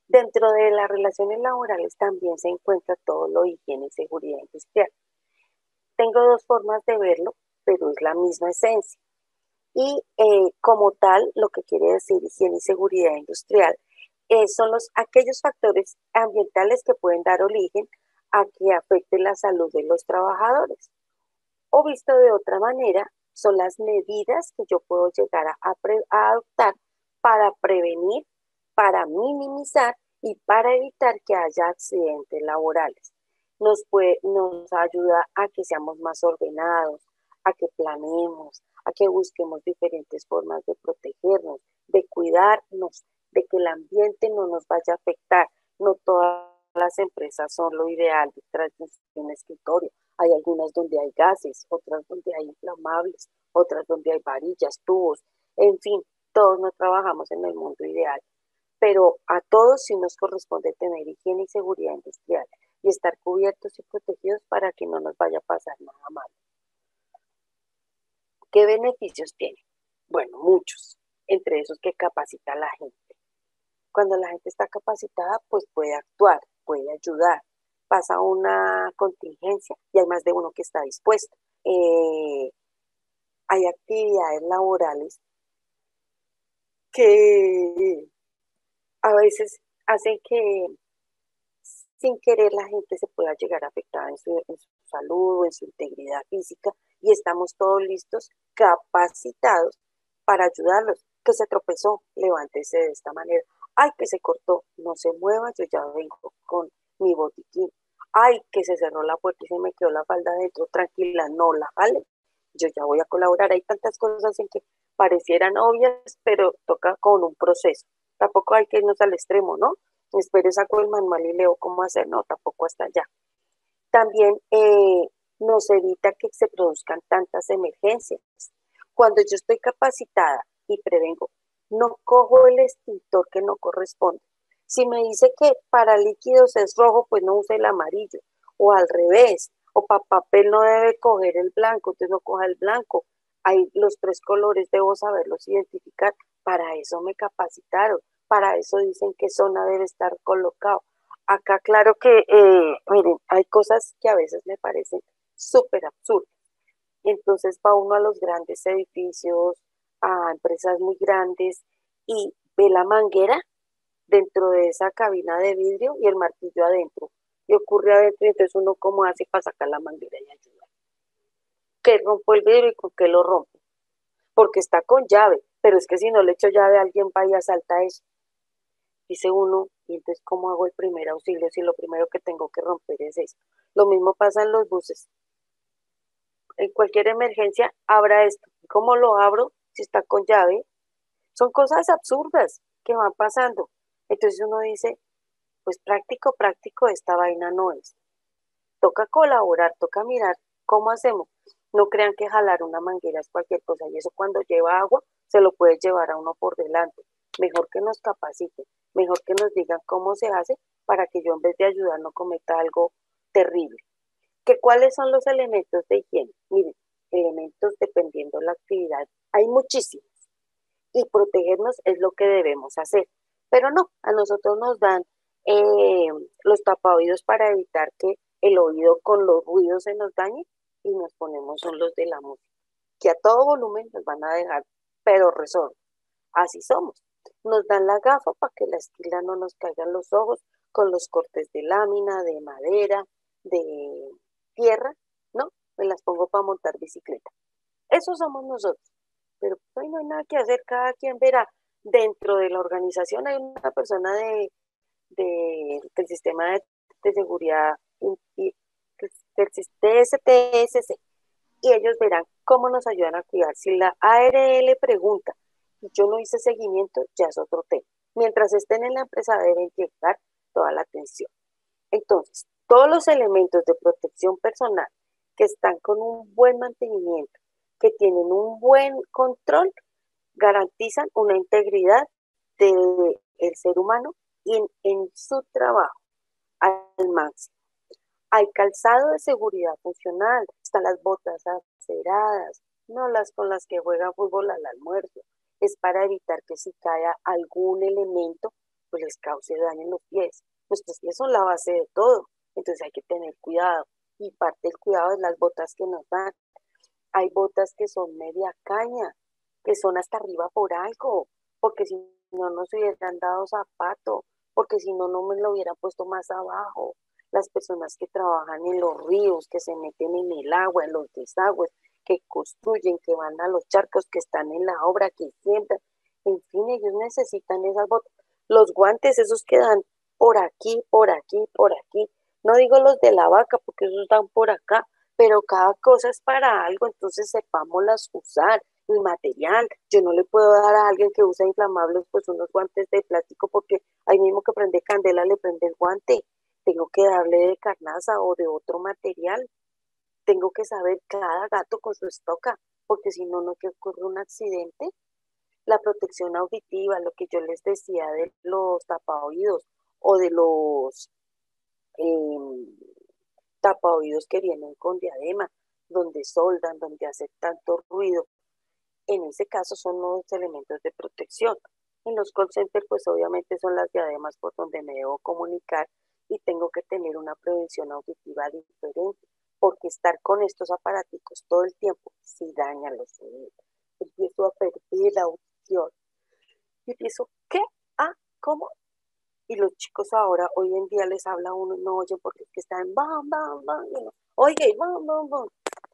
Dentro de las relaciones laborales también se encuentra todo lo de higiene y seguridad industrial. Tengo dos formas de verlo, pero es la misma esencia. Y eh, como tal, lo que quiere decir higiene y seguridad industrial eh, son los, aquellos factores ambientales que pueden dar origen a que afecte la salud de los trabajadores. O visto de otra manera, son las medidas que yo puedo llegar a, a, pre, a adoptar para prevenir, para minimizar y para evitar que haya accidentes laborales. Nos, puede, nos ayuda a que seamos más ordenados, a que planeemos, a que busquemos diferentes formas de protegernos, de cuidarnos, de que el ambiente no nos vaya a afectar. No todas las empresas son lo ideal detrás de un escritorio. Hay algunas donde hay gases, otras donde hay inflamables, otras donde hay varillas, tubos, en fin, todos no trabajamos en el mundo ideal, pero a todos sí nos corresponde tener higiene y seguridad industrial y estar cubiertos y protegidos para que no nos vaya a pasar nada malo. ¿Qué beneficios tiene? Bueno, muchos, entre esos que capacita a la gente. Cuando la gente está capacitada, pues puede actuar, puede ayudar, pasa una contingencia y hay más de uno que está dispuesto. Eh, hay actividades laborales que a veces hacen que sin querer la gente se pueda llegar afectada en su, en su salud o en su integridad física y estamos todos listos, capacitados para ayudarlos. Que se tropezó, levántese de esta manera. Ay, que se cortó, no se mueva, yo ya vengo con mi botiquín. Ay, que se cerró la puerta y se me quedó la falda dentro, tranquila, no la jale, yo ya voy a colaborar. Hay tantas cosas en que parecieran obvias, pero toca con un proceso. Tampoco hay que irnos al extremo, ¿no? Espero saco el manual y leo cómo hacer, no, tampoco hasta allá. También eh, nos evita que se produzcan tantas emergencias. Cuando yo estoy capacitada y prevengo, no cojo el extintor que no corresponde. Si me dice que para líquidos es rojo, pues no use el amarillo, o al revés, o para papel no debe coger el blanco, entonces no coja el blanco. Hay los tres colores, debo saberlos identificar. Para eso me capacitaron, para eso dicen qué zona debe estar colocado. Acá claro que, eh, miren, hay cosas que a veces me parecen súper absurdas. Entonces va uno a los grandes edificios, a empresas muy grandes y ve la manguera dentro de esa cabina de vidrio y el martillo adentro. Y ocurre adentro y entonces uno cómo hace para sacar la manguera y ayudar. ¿Qué rompo el vidrio y con qué lo rompo? Porque está con llave, pero es que si no le echo llave alguien va y asalta eso. Dice uno, y entonces ¿cómo hago el primer auxilio si lo primero que tengo que romper es esto? Lo mismo pasa en los buses. En cualquier emergencia, abra esto. ¿Cómo lo abro si está con llave? Son cosas absurdas que van pasando. Entonces uno dice, pues práctico, práctico, esta vaina no es. Toca colaborar, toca mirar cómo hacemos. No crean que jalar una manguera es cualquier cosa y eso cuando lleva agua se lo puede llevar a uno por delante. Mejor que nos capaciten, mejor que nos digan cómo se hace para que yo en vez de ayudar no cometa algo terrible. ¿Que ¿Cuáles son los elementos de higiene? Miren, elementos dependiendo de la actividad. Hay muchísimos y protegernos es lo que debemos hacer. Pero no, a nosotros nos dan eh, los tapaoídos para evitar que el oído con los ruidos se nos dañe y nos ponemos son los de la música, que a todo volumen nos van a dejar, pero resorte. Así somos. Nos dan la gafa para que la esquila no nos caiga en los ojos con los cortes de lámina, de madera, de tierra, ¿no? Me las pongo para montar bicicleta. Eso somos nosotros. Pero pues, no hay nada que hacer, cada quien verá. Dentro de la organización hay una persona de, de del sistema de, de seguridad y, del T S T S C y ellos verán cómo nos ayudan a cuidar. Si la A R L pregunta y yo no hice seguimiento, ya es otro tema. Mientras estén en la empresa deben llegar toda la atención. Entonces, todos los elementos de protección personal que están con un buen mantenimiento, que tienen un buen control, garantizan una integridad del ser humano en, en su trabajo al máximo. Hay calzado de seguridad funcional, están las botas aceradas, no las con las que juega fútbol al almuerzo. Es para evitar que si caiga algún elemento pues les cause daño en los pies. Nuestros pies son la base de todo, entonces hay que tener cuidado. Y parte del cuidado es las botas que nos dan. Hay botas que son media caña, que son hasta arriba por algo, porque si no nos hubieran dado zapato, porque si no, no me lo hubieran puesto más abajo. Las personas que trabajan en los ríos, que se meten en el agua, en los desagües, que construyen, que van a los charcos, que están en la obra, que siembran, en fin, ellos necesitan esas botas. Los guantes, esos que dan por aquí, por aquí, por aquí. No digo los de la vaca, porque esos dan por acá, pero cada cosa es para algo, entonces sepámoslas usar, el material. Yo no le puedo dar a alguien que usa inflamables pues unos guantes de plástico porque ahí mismo que prende candela le prende el guante. Tengo que darle de carnaza o de otro material. Tengo que saber cada gato con su estoca, porque si no, no que ocurre un accidente. La protección auditiva, lo que yo les decía de los tapaoídos o de los eh, tapaoídos que vienen con diadema, donde soldan, donde hacen tanto ruido. En ese caso son los elementos de protección. En los call centers, pues obviamente son las diademas por donde me debo comunicar y tengo que tener una prevención auditiva diferente, porque estar con estos aparaticos todo el tiempo sí daña los oídos. Empiezo a perder la audición. Y empiezo, ¿qué? Ah, ¿cómo? Y los chicos ahora, hoy en día les habla uno y no oyen porque es que están bam, bam, bam, y no, oye, bam, bam, bam.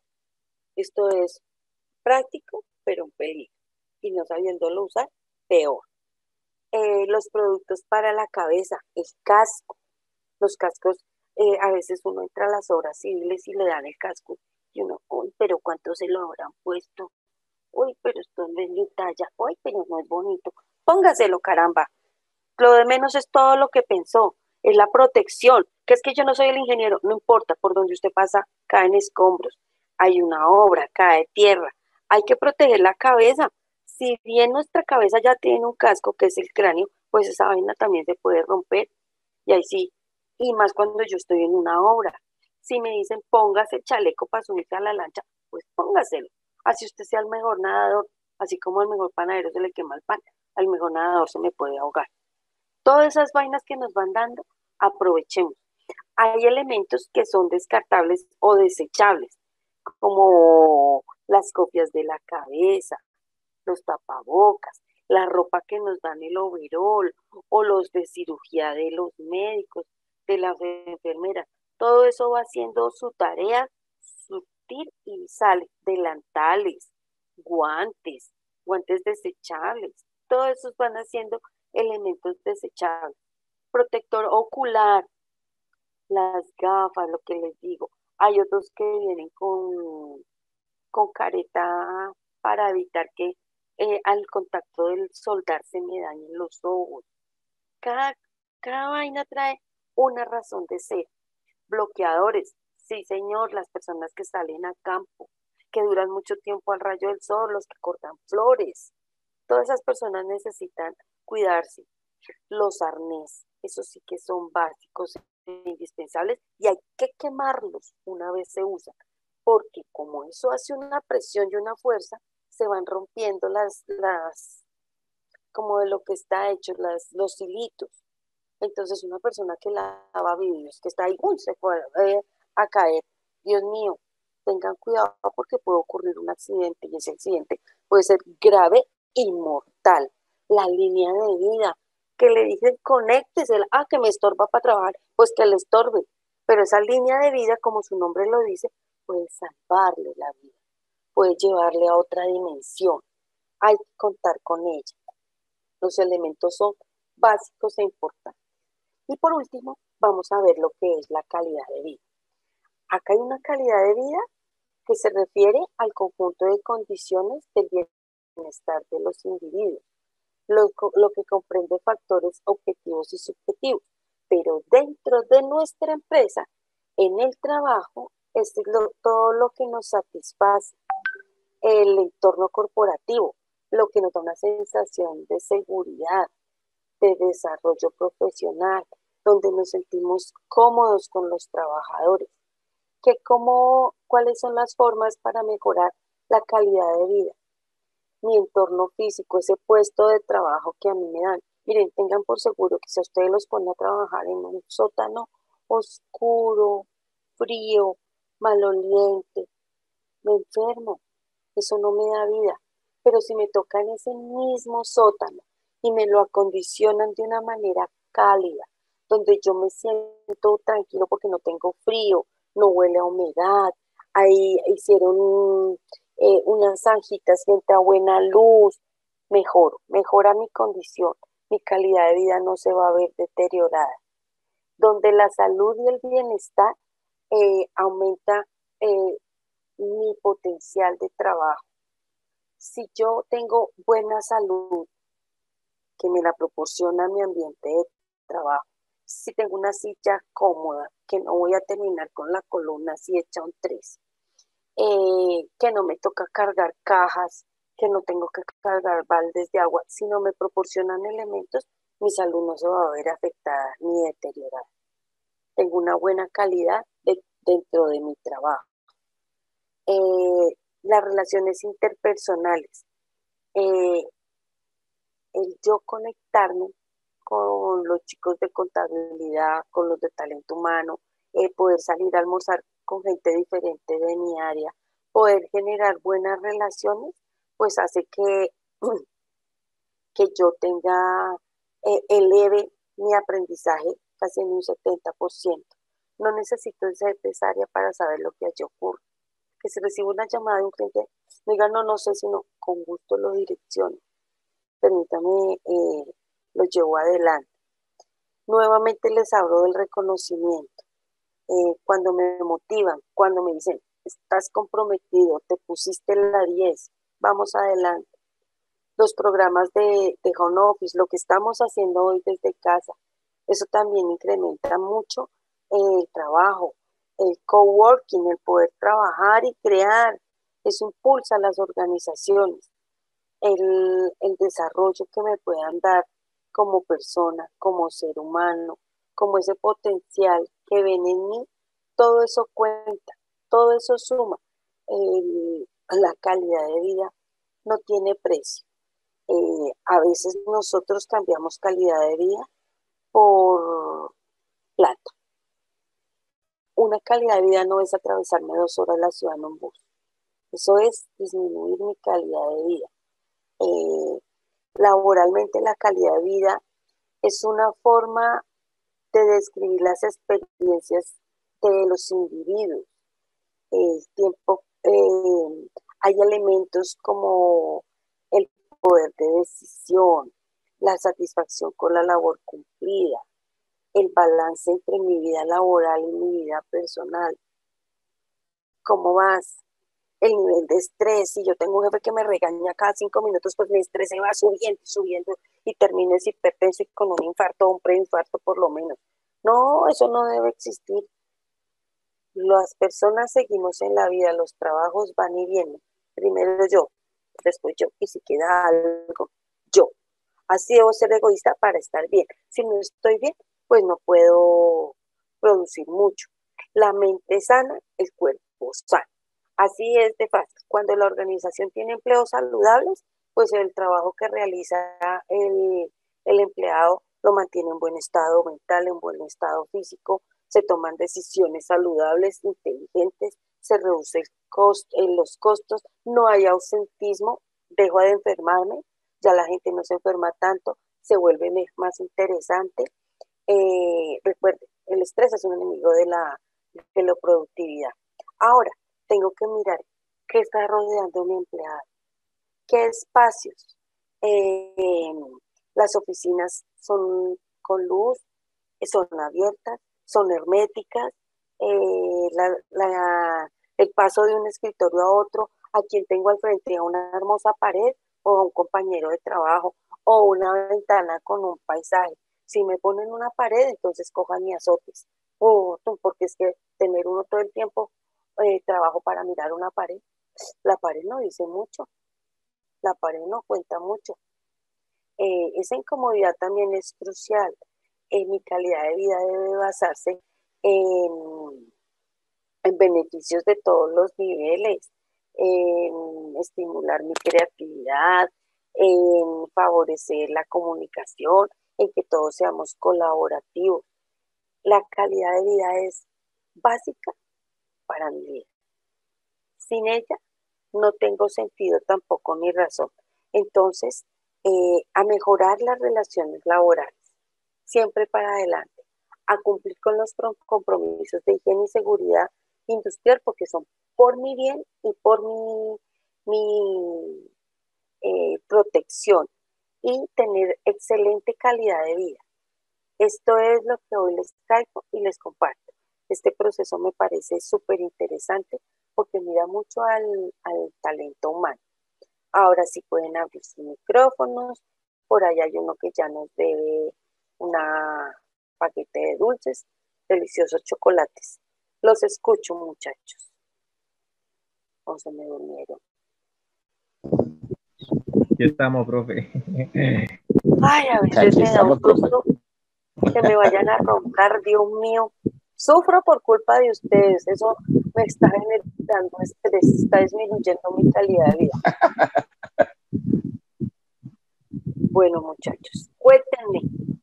Esto es práctico, pero un peligro. Y no sabiéndolo usar, peor. Eh, los productos para la cabeza, el casco. Los cascos, eh, a veces uno entra a las obras civiles y le dan el casco. Y uno, uy, pero ¿cuánto se lo habrán puesto? Uy, pero esto no es mi talla. Uy, pero no es bonito. Póngaselo, caramba. Lo de menos es todo lo que pensó, es la protección, que es que yo no soy el ingeniero, no importa, por donde usted pasa, caen escombros, hay una obra, cae tierra, hay que proteger la cabeza. Si bien nuestra cabeza ya tiene un casco, que es el cráneo, pues esa vaina también se puede romper, y ahí sí, y más cuando yo estoy en una obra. Si me dicen póngase el chaleco para subirse a la lancha, pues póngaselo. Así usted sea el mejor nadador, así como al mejor panadero se le quema el pan, al mejor nadador se me puede ahogar. Todas esas vainas que nos van dando, aprovechemos. Hay elementos que son descartables o desechables, como las copias de la cabeza, los tapabocas, la ropa que nos dan el overol o los de cirugía de los médicos, de las enfermeras. Todo eso va haciendo su tarea, surtir y sale. Delantales, guantes, guantes desechables, todos esos van haciendo elementos desechables. Protector ocular, las gafas, lo que les digo. Hay otros que vienen con, con careta para evitar que eh, al contacto del soldar se me dañen los ojos. Cada, cada vaina trae una razón de ser. Bloqueadores, sí señor, las personas que salen a campo, que duran mucho tiempo al rayo del sol, los que cortan flores. Todas esas personas necesitan cuidarse. Los arnés, esos sí que son básicos e indispensables y hay que quemarlos una vez se usan, porque como eso hace una presión y una fuerza, se van rompiendo las, las, como de lo que está hecho, las, los hilitos. Entonces una persona que lava vidrios, que está ahí, uy, se puede eh, a caer. Dios mío, tengan cuidado porque puede ocurrir un accidente y ese accidente puede ser grave y mortal. La línea de vida, que le dicen conéctese, ah, que me estorba para trabajar, pues que le estorbe. Pero esa línea de vida, como su nombre lo dice, puede salvarle la vida, puede llevarle a otra dimensión. Hay que contar con ella. Los elementos son básicos e importantes. Y por último, vamos a ver lo que es la calidad de vida. Acá hay una calidad de vida que se refiere al conjunto de condiciones del bienestar de los individuos, lo, lo que comprende factores objetivos y subjetivos. Pero dentro de nuestra empresa, en el trabajo, es lo, todo lo que nos satisface, el entorno corporativo, lo que nos da una sensación de seguridad, de desarrollo profesional, donde nos sentimos cómodos con los trabajadores, que cómo, cuáles son las formas para mejorar la calidad de vida, mi entorno físico, ese puesto de trabajo que a mí me dan, Miren, tengan por seguro que si a ustedes los ponen a trabajar en un sótano oscuro, frío, maloliente, me enfermo, eso no me da vida. Pero si me toca en ese mismo sótano y me lo acondicionan de una manera cálida, donde yo me siento tranquilo porque no tengo frío, no huele a humedad, ahí hicieron eh, unas zanjitas y entra buena luz, mejor, mejora mi condición, mi calidad de vida no se va a ver deteriorada. Donde la salud y el bienestar eh, aumenta eh, mi potencial de trabajo. Si yo tengo buena salud, que me la proporciona mi ambiente de trabajo, si tengo una silla cómoda, que no voy a terminar con la columna así hecha un tres, eh, que no me toca cargar cajas, que no tengo que cargar baldes de agua, si no me proporcionan elementos, mi salud no se va a ver afectada ni deteriorada. Tengo una buena calidad de, dentro de mi trabajo. Eh, las relaciones interpersonales, eh, el yo conectarme con los chicos de contabilidad, con los de talento humano, eh, poder salir a almorzar con gente diferente de mi área, poder generar buenas relaciones, pues hace que, que yo tenga, eh, eleve mi aprendizaje casi en un setenta por ciento. No necesito ser de esa área para saber lo que allí ocurre. Que si recibo una llamada de un cliente, me diga, no, no sé, sino con gusto lo direcciono. Permítame, eh, lo llevo adelante. Nuevamente les hablo del reconocimiento. Eh, cuando me motivan, cuando me dicen, estás comprometido, te pusiste la diez, vamos adelante. Los programas de, de home office, lo que estamos haciendo hoy desde casa, eso también incrementa mucho el trabajo, el coworking, el poder trabajar y crear, eso impulsa a las organizaciones, el, el desarrollo que me puedan dar como persona, como ser humano, como ese potencial que ven en mí, todo eso cuenta, todo eso suma. El- la calidad de vida no tiene precio. Eh, a veces nosotros cambiamos calidad de vida por plata. Una calidad de vida no es atravesarme dos horas la ciudad en un bus. Eso es disminuir mi calidad de vida. Eh, Laboralmente la calidad de vida es una forma de describir las experiencias de los individuos. El tiempo, eh, hay elementos como el poder de decisión, la satisfacción con la labor cumplida, el balance entre mi vida laboral y mi vida personal. ¿Cómo vas? El nivel de estrés, si yo tengo un jefe que me regaña cada cinco minutos, pues mi estrés se va subiendo, subiendo y termino es hipertenso y con un infarto o un preinfarto por lo menos. No, eso no debe existir. Las personas seguimos en la vida, los trabajos van y vienen. Primero yo, después yo, y si queda algo, yo. Así debo ser egoísta para estar bien. Si no estoy bien, pues no puedo producir mucho. La mente sana, el cuerpo sano. Así es de fácil. Cuando la organización tiene empleos saludables, pues el trabajo que realiza el, el empleado lo mantiene en buen estado mental, en buen estado físico, se toman decisiones saludables, inteligentes, se reduce el costo, en los costos, no hay ausentismo, dejo de enfermarme, ya la gente no se enferma tanto, se vuelve más interesante. Eh, recuerden, el estrés es un enemigo de la, de la productividad. Ahora, tengo que mirar qué está rodeando a mi empleado, qué espacios. Eh, las oficinas son con luz, son abiertas, son herméticas, eh, la, la, el paso de un escritorio a otro, a quien tengo al frente, a una hermosa pared o a un compañero de trabajo o una ventana con un paisaje. Si me ponen una pared, entonces cojan mi azotes. O, porque es que tener uno todo el tiempo eh, trabajo para mirar una pared. La pared no dice mucho, la pared no cuenta mucho. Eh, esa incomodidad también es crucial. Eh, mi calidad de vida debe basarse en, en beneficios de todos los niveles, en estimular mi creatividad, en favorecer la comunicación, en que todos seamos colaborativos. La calidad de vida es básica para mi vida. Sin ella no tengo sentido tampoco ni razón. Entonces, eh, a mejorar las relaciones laborales, siempre para adelante, a cumplir con los compromisos de higiene y seguridad industrial, porque son por mi bien y por mi, mi eh, protección, y tener excelente calidad de vida. Esto es lo que hoy les traigo y les comparto. Este proceso me parece súper interesante porque mira mucho al, al talento humano. Ahora sí pueden abrir sus micrófonos. Por allá hay uno que ya nos debe una paquete de dulces, deliciosos chocolates. Los escucho, muchachos. O se me durmieron. Aquí estamos, profe. Ay, a veces Aquí me da un estamos, profe. susto que me vayan a roncar, Dios mío. Sufro por culpa de ustedes. Eso me está generando estrés, está disminuyendo mi calidad de vida. Bueno, muchachos, cuéntenme.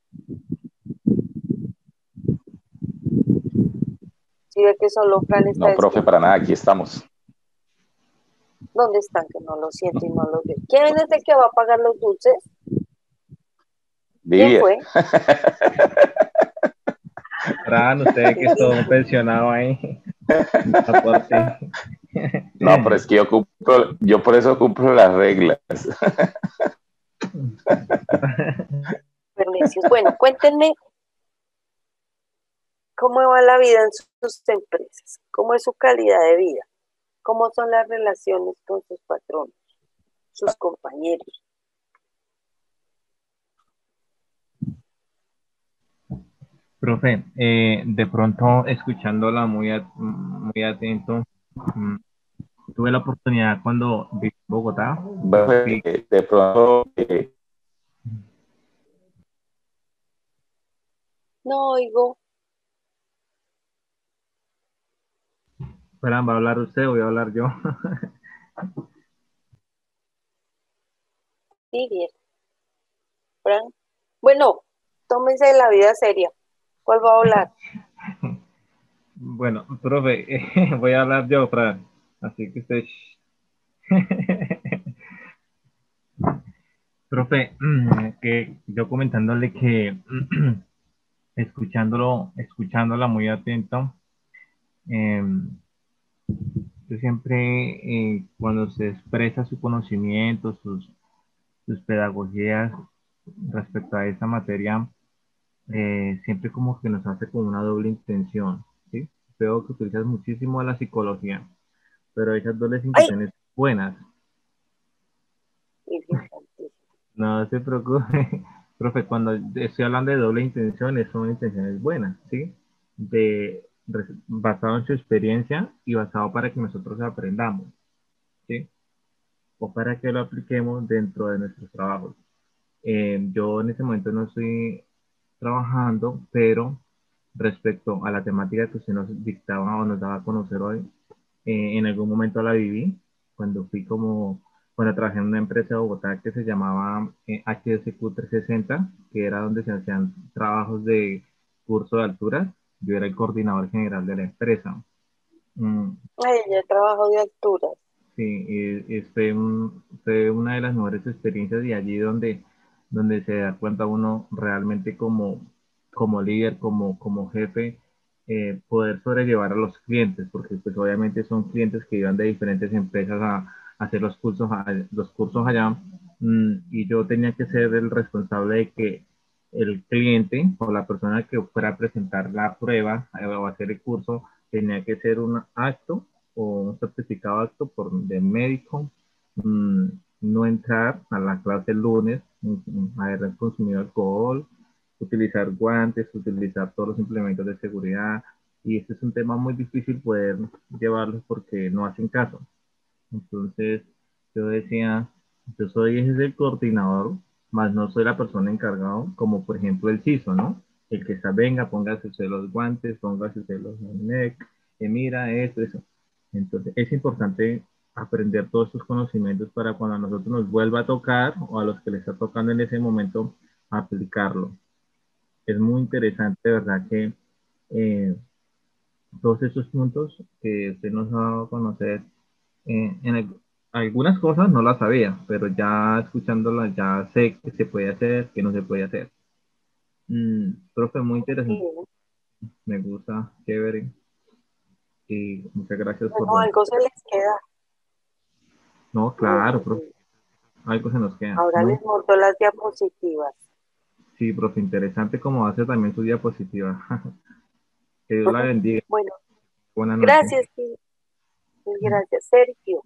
Si ve que solo Fran está No, profe, despierto. para nada, aquí estamos. ¿Dónde están? Que no lo siento y no los veo. ¿Quién es el que va a pagar los dulces? ¿Quién Vivier. fue? Fran, usted que es todo un pensionado ahí. Aporte. No, pero es que yo cumplo, yo por eso cumplo las reglas. Pernicios. Bueno, cuéntenme cómo va la vida en sus empresas, cómo es su calidad de vida, cómo son las relaciones con sus patronos, sus compañeros. Profe, eh, de pronto escuchándola muy, at- muy atento, mm, tuve la oportunidad cuando viví en Bogotá. Bueno, Sí, eh, de pronto, eh, No oigo. Fran, ¿va a hablar usted o voy a hablar yo? Sí, bien. Fran. Bueno, tómense la vida seria. ¿Cuál va a hablar? Bueno, profe, voy a hablar yo, Fran. Así que usted... Profe, que yo comentándole que escuchándolo, escuchándola muy atento, eh, yo siempre eh, cuando se expresa su conocimiento, sus, sus pedagogías respecto a esa materia, eh, siempre como que nos hace con una doble intención, ¿sí? Veo que utilizas muchísimo la psicología, pero esas dobles ¡Ay! intenciones buenas. Virgen Santísima. No se preocupe, profe, cuando estoy hablando de doble intenciones, son intenciones buenas, ¿sí? De, res- basado en su experiencia y basado para que nosotros aprendamos, ¿sí? O para que lo apliquemos dentro de nuestros trabajos. Eh, yo en este momento no estoy trabajando, pero respecto a la temática que usted nos dictaba o nos daba a conocer hoy, eh, en algún momento la viví cuando fui como, cuando trabajé en una empresa de Bogotá que se llamaba eh, H S Q trescientos sesenta, que era donde se hacían trabajos de curso de alturas. Yo era el coordinador general de la empresa. Mm, Ay, ya trabajo de alturas. sí, y, y fue, un- fue una de las mejores experiencias y allí donde, donde se da cuenta uno realmente como, como líder, como, como jefe, eh, poder sobrellevar a los clientes, porque pues obviamente son clientes que iban de diferentes empresas a, a hacer los cursos, a- los cursos allá, mm, y yo tenía que ser el responsable de que el cliente o la persona que fuera a presentar la prueba eh, o hacer el curso tenía que ser un acto o un certificado acto por, de médico, mmm, no entrar a la clase el lunes, mmm, haber consumido alcohol, utilizar guantes, utilizar todos los implementos de seguridad. Y este es un tema muy difícil poder llevarlos porque no hacen caso. Entonces, yo decía, yo soy ese el coordinador, más no soy la persona encargada, como por ejemplo el CISO, ¿no? El que está, venga, póngase usted los guantes, póngase usted los neck, que mira esto, eso. Entonces, es importante aprender todos estos conocimientos para cuando a nosotros nos vuelva a tocar o a los que le está tocando en ese momento, aplicarlo. es muy interesante, de verdad, que eh, todos esos puntos que usted nos ha dado a conocer, eh, en el- algunas cosas no las sabía, pero ya escuchándolas ya sé que se puede hacer, que no se puede hacer. Mm, profe, muy Sí, interesante, me gusta, chévere, y muchas gracias por bueno, dar. algo se les queda. No, claro, profe, Mm, algo se nos queda. Ahora Muy, les monto las diapositivas. sí, profe, interesante cómo hace también su diapositiva. Que Dios la bendiga. Bueno, Buenas noches. gracias, sí, gracias, Sergio.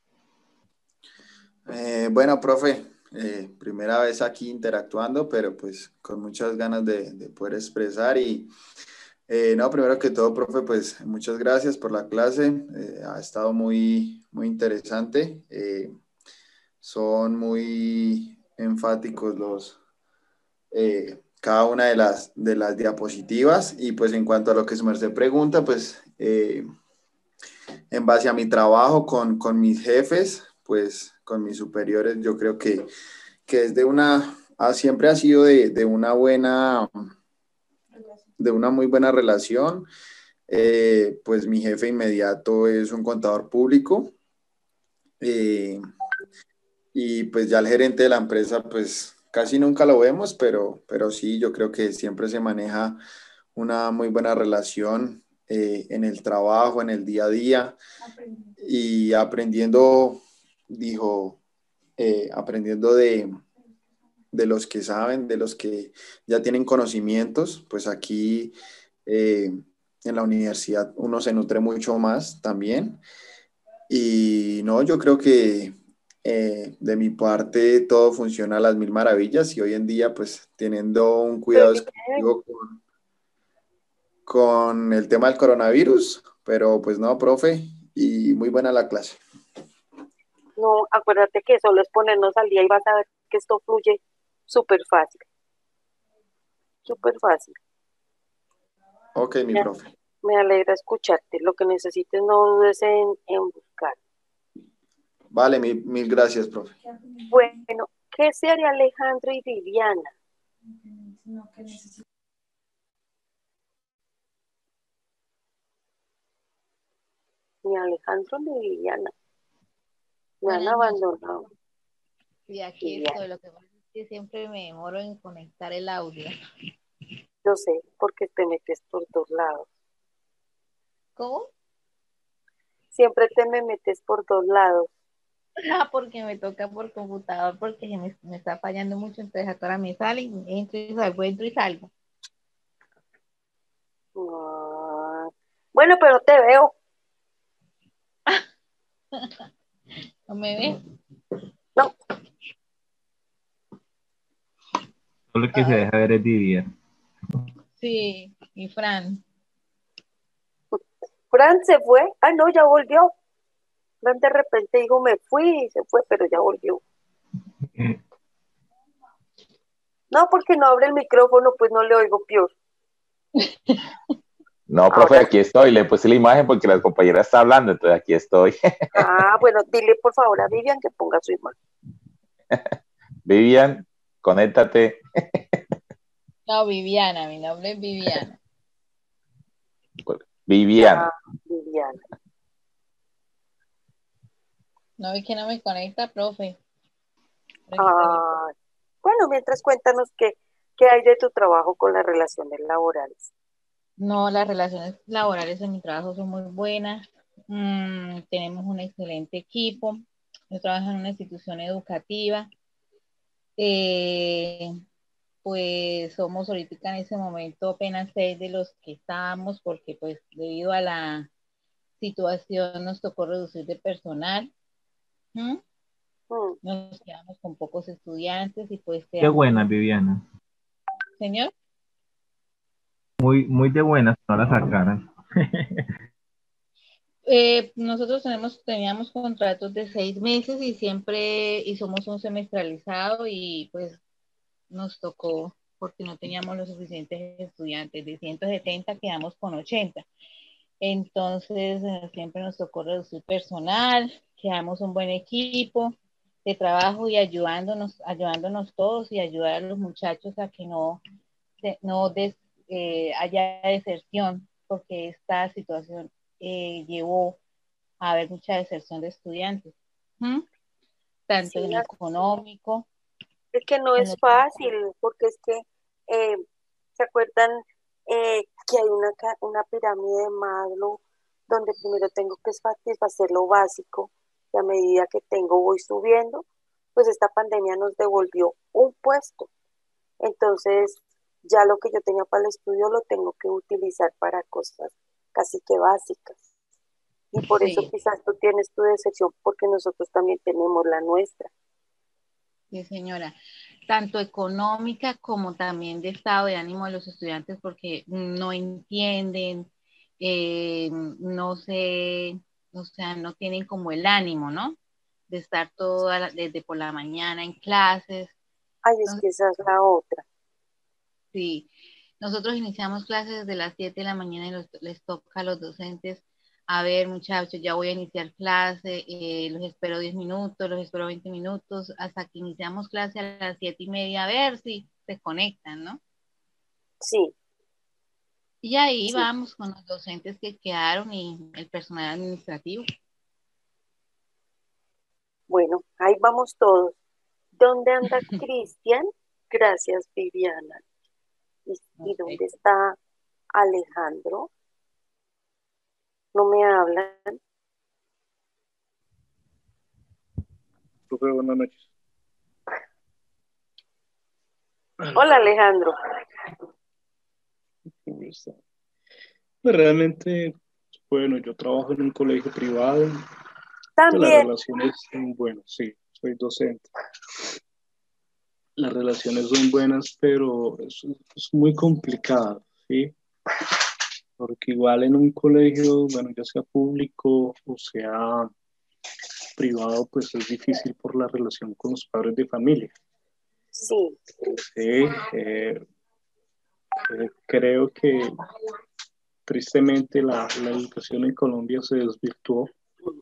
Eh, bueno, profe, eh, primera vez aquí interactuando, pero pues con muchas ganas de, de poder expresar y eh, no, primero que todo, profe, pues muchas gracias por la clase, eh, ha estado muy, muy interesante, eh, son muy enfáticos los, eh, cada una de las, de las diapositivas y pues en cuanto a lo que su merced pregunta, pues eh, en base a mi trabajo con, con mis jefes, pues con mis superiores, yo creo que, que es de una, ha- siempre ha sido de, de una buena, de una muy buena relación. Eh, pues mi jefe inmediato es un contador público eh, y pues ya el gerente de la empresa, pues casi nunca lo vemos, pero, pero sí, yo creo que siempre se maneja una muy buena relación eh, en el trabajo, en el día a día y aprendiendo, dijo, eh, aprendiendo de, de los que saben, de los que ya tienen conocimientos, pues aquí eh, en la universidad uno se nutre mucho más también. Y no, yo creo que eh, de mi parte todo funciona a las mil maravillas y hoy en día pues teniendo un Qué cuidado bien. exclusivo con, con el tema del coronavirus, pero pues no, profe, y muy buena la clase. No, acuérdate que solo es ponernos al día y vas a ver que esto fluye súper fácil, súper fácil. Ok, mi Me, profe. me alegra escucharte. Lo que necesites no dudes en, en buscar. Vale, mil, mil gracias, profe. Bueno, ¿qué se haría Alejandro y Viviana? Ni Alejandro ni Viviana. Me han Buenas noches. abandonado. Y aquí Viviana. estoy. Lo que pasa es que siempre me demoro en conectar el audio. Yo sé, porque te metes por dos lados. ¿Cómo? Siempre te me metes por dos lados. Ah, porque me toca por computador, porque me, me está fallando mucho, entonces ahora me sale y entro y salgo, entro y salgo. Ah, bueno, pero te veo. ¿No me ves? No, Solo el que se Ay, deja ver es Didier. sí, y Fran. Fran se fue. Ah, no, ya volvió. Fran de repente dijo, me fui y se fue, pero ya volvió. No, porque no abre el micrófono, pues no le oigo peor. No, profe, Ahora aquí sí. estoy. Le puse la imagen porque la compañera está hablando, entonces aquí estoy. Ah, bueno, dile por favor a Vivian que ponga su imagen. Vivian, conéctate. No, Viviana, mi nombre es Viviana. Viviana. Ah, Viviana. ¿No ves que no me conecta, profe? Ah, bueno, mientras cuéntanos qué, qué hay de tu trabajo con las relaciones laborales. No, las relaciones laborales en mi trabajo son muy buenas. Mm, tenemos un excelente equipo. Yo trabajo en una institución educativa. Eh, pues somos ahorita en ese momento apenas seis de los que estábamos, porque pues debido a la situación nos tocó reducir de personal. ¿Mm? Mm, Nos quedamos con pocos estudiantes y pues De quedamos buenas, un Viviana. señor. Muy, muy de buenas, no la sacaran. Eh, nosotros tenemos, teníamos contratos de seis meses y siempre, y somos un semestralizado y pues nos tocó porque no teníamos los suficientes estudiantes. De ciento setenta quedamos con ochenta. Entonces, eh, siempre nos tocó reducir personal, creamos un buen equipo de trabajo y ayudándonos, ayudándonos todos y ayudar a los muchachos a que no, de- no des- eh, haya deserción, porque esta situación eh, llevó a haber mucha deserción de estudiantes, ¿m? Tanto Sí, en lo económico es que no como es fácil, porque es que, eh, ¿se acuerdan eh, que hay una, ca- una pirámide de Maslow donde primero tengo que satisfacer lo básico y a medida que tengo voy subiendo? Pues esta pandemia nos devolvió un puesto. Entonces, ya lo que yo tenía para el estudio lo tengo que utilizar para cosas casi que básicas. Y por eso sí, quizás tú tienes tu decepción, porque nosotros también tenemos la nuestra. sí, señora, tanto económica como también de estado de ánimo de los estudiantes, porque no entienden, eh, no sé, o sea, no tienen como el ánimo, ¿no? De estar toda la- desde por la mañana en clases. Ay, es Entonces, que esa es la otra. sí, nosotros iniciamos clases desde las siete de la mañana y los- les toca a los docentes, a ver, muchachos, ya voy a iniciar clase, eh, los espero diez minutos, los espero veinte minutos, hasta que iniciamos clase a las siete y media, a ver si se conectan, ¿no? Sí, Y ahí sí. vamos con los docentes que quedaron y el personal administrativo. Bueno, ahí vamos todos. ¿Dónde anda Cristian? Gracias, Viviana. ¿Y, y Ok. dónde está Alejandro? No me hablan. Profe, buenas noches. Hola, Alejandro. ¿Cómo está? Pues realmente, bueno, yo trabajo en un colegio privado, pues las También. relaciones son buenas, sí, soy docente. Las relaciones son buenas, pero es, es muy complicado, ¿sí? Porque igual en un colegio, bueno, ya sea público o sea privado, pues es difícil por la relación con los padres de familia. Sí, Sí, eh, eh, creo que tristemente la, la educación en Colombia se desvirtuó,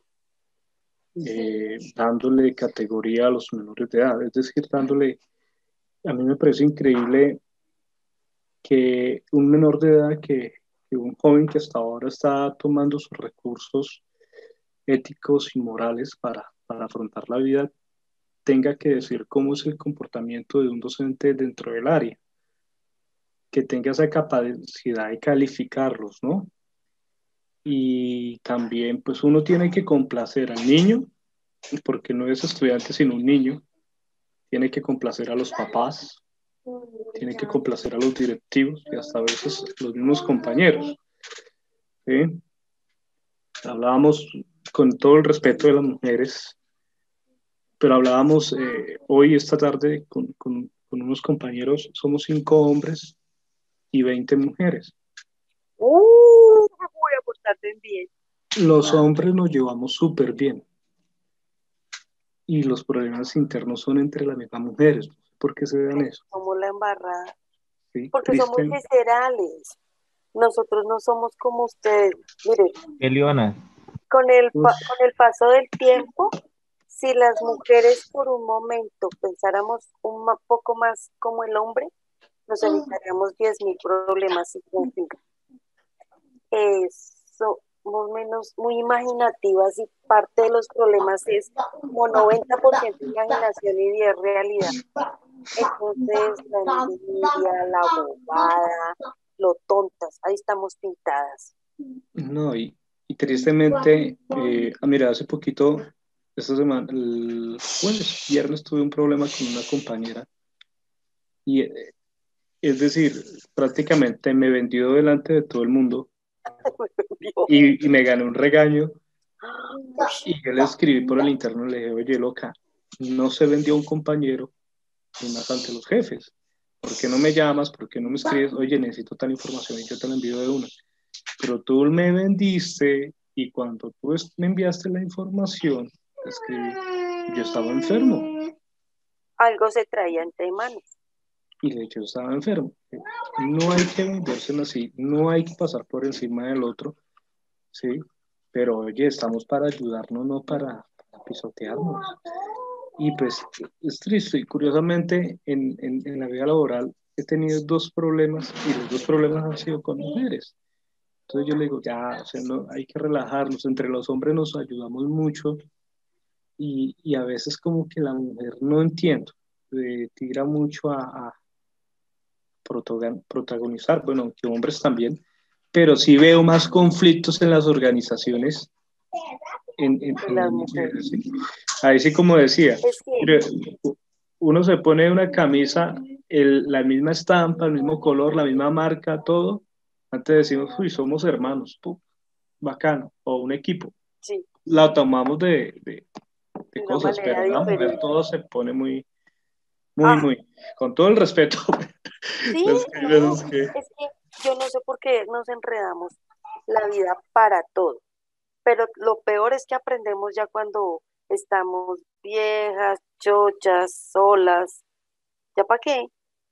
eh, dándole categoría a los menores de edad, es decir, dándole, a mí me parece increíble que un menor de edad, que, que un joven que hasta ahora está tomando sus recursos éticos y morales para, para afrontar la vida, tenga que decir cómo es el comportamiento de un docente dentro del área, que tenga esa capacidad de calificarlos, ¿no? Y también, pues uno tiene que complacer al niño, porque no es estudiante sino un niño, tiene que complacer a los papás, tiene que complacer a los directivos y hasta a veces los mismos compañeros, ¿sí? Hablábamos con todo el respeto de las mujeres, pero hablábamos eh, hoy, esta tarde, con, con, con unos compañeros, somos cinco hombres y veinte mujeres. Uh, voy a portarte bien. Los hombres nos llevamos súper bien y los problemas internos son entre las mismas mujeres. ¿Por qué se dan eso? Somos la embarrada. ¿Sí? Porque somos Triste. viscerales. Nosotros no somos como ustedes. Mire, Eliona, con el, Uf, pa- con el paso del tiempo, si las mujeres por un momento pensáramos un ma- poco más como el hombre, nos evitaríamos diez mil problemas y conflictos. Eh, somos menos muy imaginativas y parte de los problemas es como noventa por ciento imaginación y diez realidad. Entonces, la envidia, la bobada, lo tontas, ahí estamos pintadas. no, y, y tristemente, eh, ah, mira, hace poquito, esta semana, el jueves, viernes, tuve un problema con una compañera. Y eh, es decir, prácticamente me vendió delante de todo el mundo y, y me gané un regaño. Y yo le escribí por el interno y le dije, oye, loca, no se vendió un compañero y más ante los jefes. ¿Por qué no me llamas? ¿Por qué no me escribes? Oye, necesito tal información y yo te la envío de una. Pero tú me vendiste y cuando tú me enviaste la información, te escribí, yo estaba enfermo. Algo se traía entre manos. Y de hecho yo estaba enfermo. No hay que vendérselo así, no hay que pasar por encima del otro, ¿sí? Pero oye, estamos para ayudarnos, no para, para pisotearnos. Y pues es triste, y curiosamente en, en, en la vida laboral he tenido dos problemas y los dos problemas han sido con mujeres. Entonces yo le digo, ya, o sea, no, hay que relajarnos, entre los hombres nos ayudamos mucho y, y a veces como que la mujer, no entiendo, eh, tira mucho a, a protagon- protagonizar, bueno, que hombres también, pero sí veo más conflictos en las organizaciones en, en, en Las las mujeres. mujeres. ¿Sí? Ahí sí, como decía, Es que, mire, uno se pone una camisa, el, la misma estampa, el mismo color, la misma marca, todo. Antes decimos, uy, somos hermanos, pu, bacano, o un equipo. sí, La tomamos de, de, de de una cosas, manera pero la mujer diferente. todo se pone muy, muy, Ah, muy, con todo el respeto. sí, Las que, no, las que, es que yo no sé por qué nos enredamos la vida para todo, pero lo peor es que aprendemos ya cuando estamos viejas, chochas, solas, ¿ya para qué?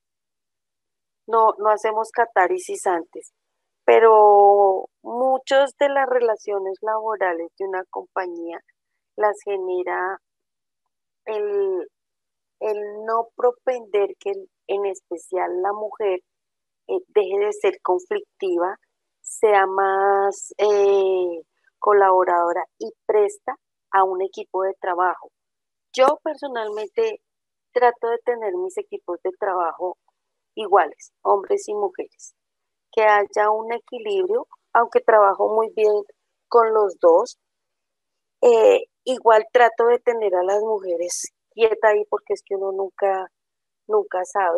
No, no hacemos catáresis antes, pero muchas de las relaciones laborales de una compañía las genera el, el no propender que en especial la mujer eh, deje de ser conflictiva, sea más eh, colaboradora y presta a un equipo de trabajo. Yo personalmente trato de tener mis equipos de trabajo iguales, hombres y mujeres, que haya un equilibrio, aunque trabajo muy bien con los dos. Eh, igual trato de tener a las mujeres quieta ahí porque es que uno nunca, nunca sabe,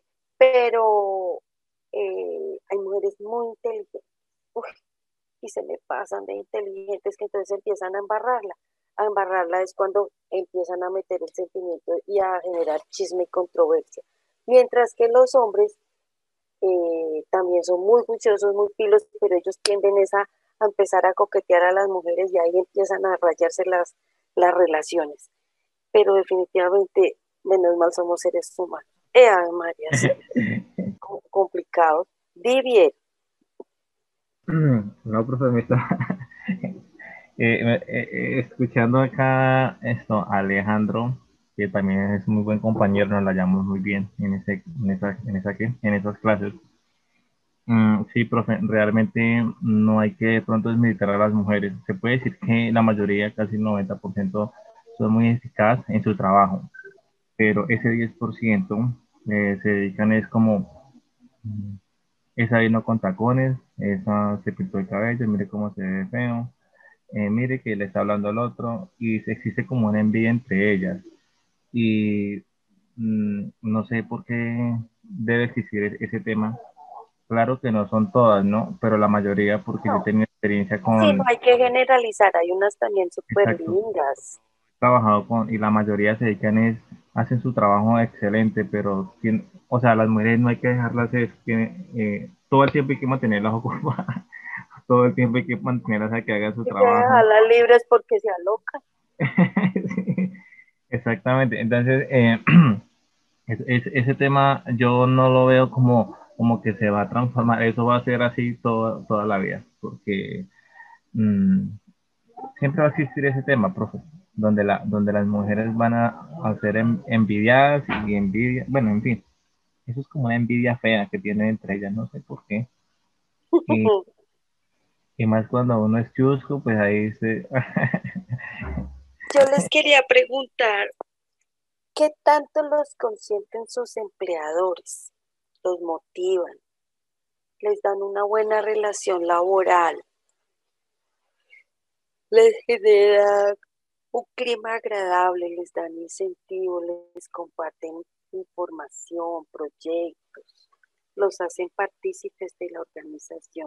pero eh, hay mujeres muy inteligentes, uf, y se me pasan de inteligentes que entonces empiezan a embarrarla. A embarrarla es cuando empiezan a meter el sentimiento y a generar chisme y controversia. Mientras que los hombres eh, también son muy juiciosos, muy pilos, pero ellos tienden esa, a empezar a coquetear a las mujeres y ahí empiezan a rayarse las, las relaciones. Pero definitivamente, menos mal somos seres humanos. Eh, Ave María, sí, co- complicados. Vivier, No, profe, me está eh, eh, eh, escuchando acá esto, Alejandro, que también es muy buen compañero, nos la llamamos muy bien en ese, en esa, en esa, ¿qué? En esas clases. Mm, sí, profe, realmente no hay que de pronto desmeditar a las mujeres. Se puede decir que la mayoría, casi el noventa por ciento, son muy eficaces en su trabajo, pero ese diez por ciento eh, se dedican es como, mm, esa vino con tacones, esa se pintó el cabello, mire cómo se ve feo, eh, mire que le está hablando al otro, y existe como una envidia entre ellas. Y mm, no sé por qué debe existir e- ese tema. Claro que no son todas, ¿no? Pero la mayoría, porque yo he no, tenido experiencia sí, no con, hay que generalizar, hay unas también súper exacto, lindas. he trabajado con, y la mayoría se dedican es, hacen su trabajo excelente, pero, tien- o sea, las mujeres no hay que dejarlas, es que eh, todo el tiempo hay que mantenerlas ocupadas, todo el tiempo hay que mantenerlas a que hagan su Hay que trabajo. dejarlas libres porque se alocan. Sí, exactamente, entonces, eh, es- es- ese tema yo no lo veo como, como que se va a transformar, eso va a ser así todo, toda la vida, porque mm, siempre va a existir ese tema, profe, donde, la, donde las mujeres van a, a ser en- envidiadas y envidia, bueno, en fin, eso es como una envidia fea que tienen entre ellas, no sé por qué. Y, y más cuando uno es chusco, pues ahí se... Yo les quería preguntar, ¿qué tanto los consienten sus empleadores? ¿Los motivan? ¿Les dan una buena relación laboral? ¿Les genera un clima agradable? ¿Les dan incentivos? ¿Les comparten información, proyectos? ¿Los hacen partícipes de la organización?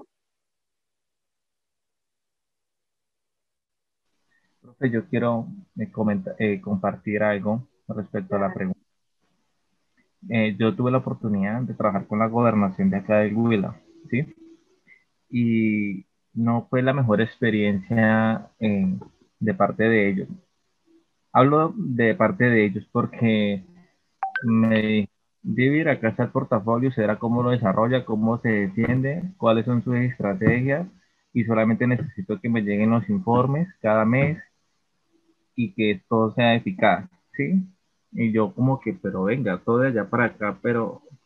Profe, yo quiero eh, comenta- eh, compartir algo respecto a la pregunta. Eh, yo tuve la oportunidad de trabajar con la gobernación de acá del Huila, ¿sí? Y no fue la mejor experiencia eh, de parte de ellos. Hablo de parte de ellos porque me vivir acá está el portafolio, será cómo lo desarrolla, cómo se defiende, cuáles son sus estrategias y solamente necesito que me lleguen los informes cada mes y que todo sea eficaz, ¿sí? Y yo como que, pero venga, todo de allá para acá, pero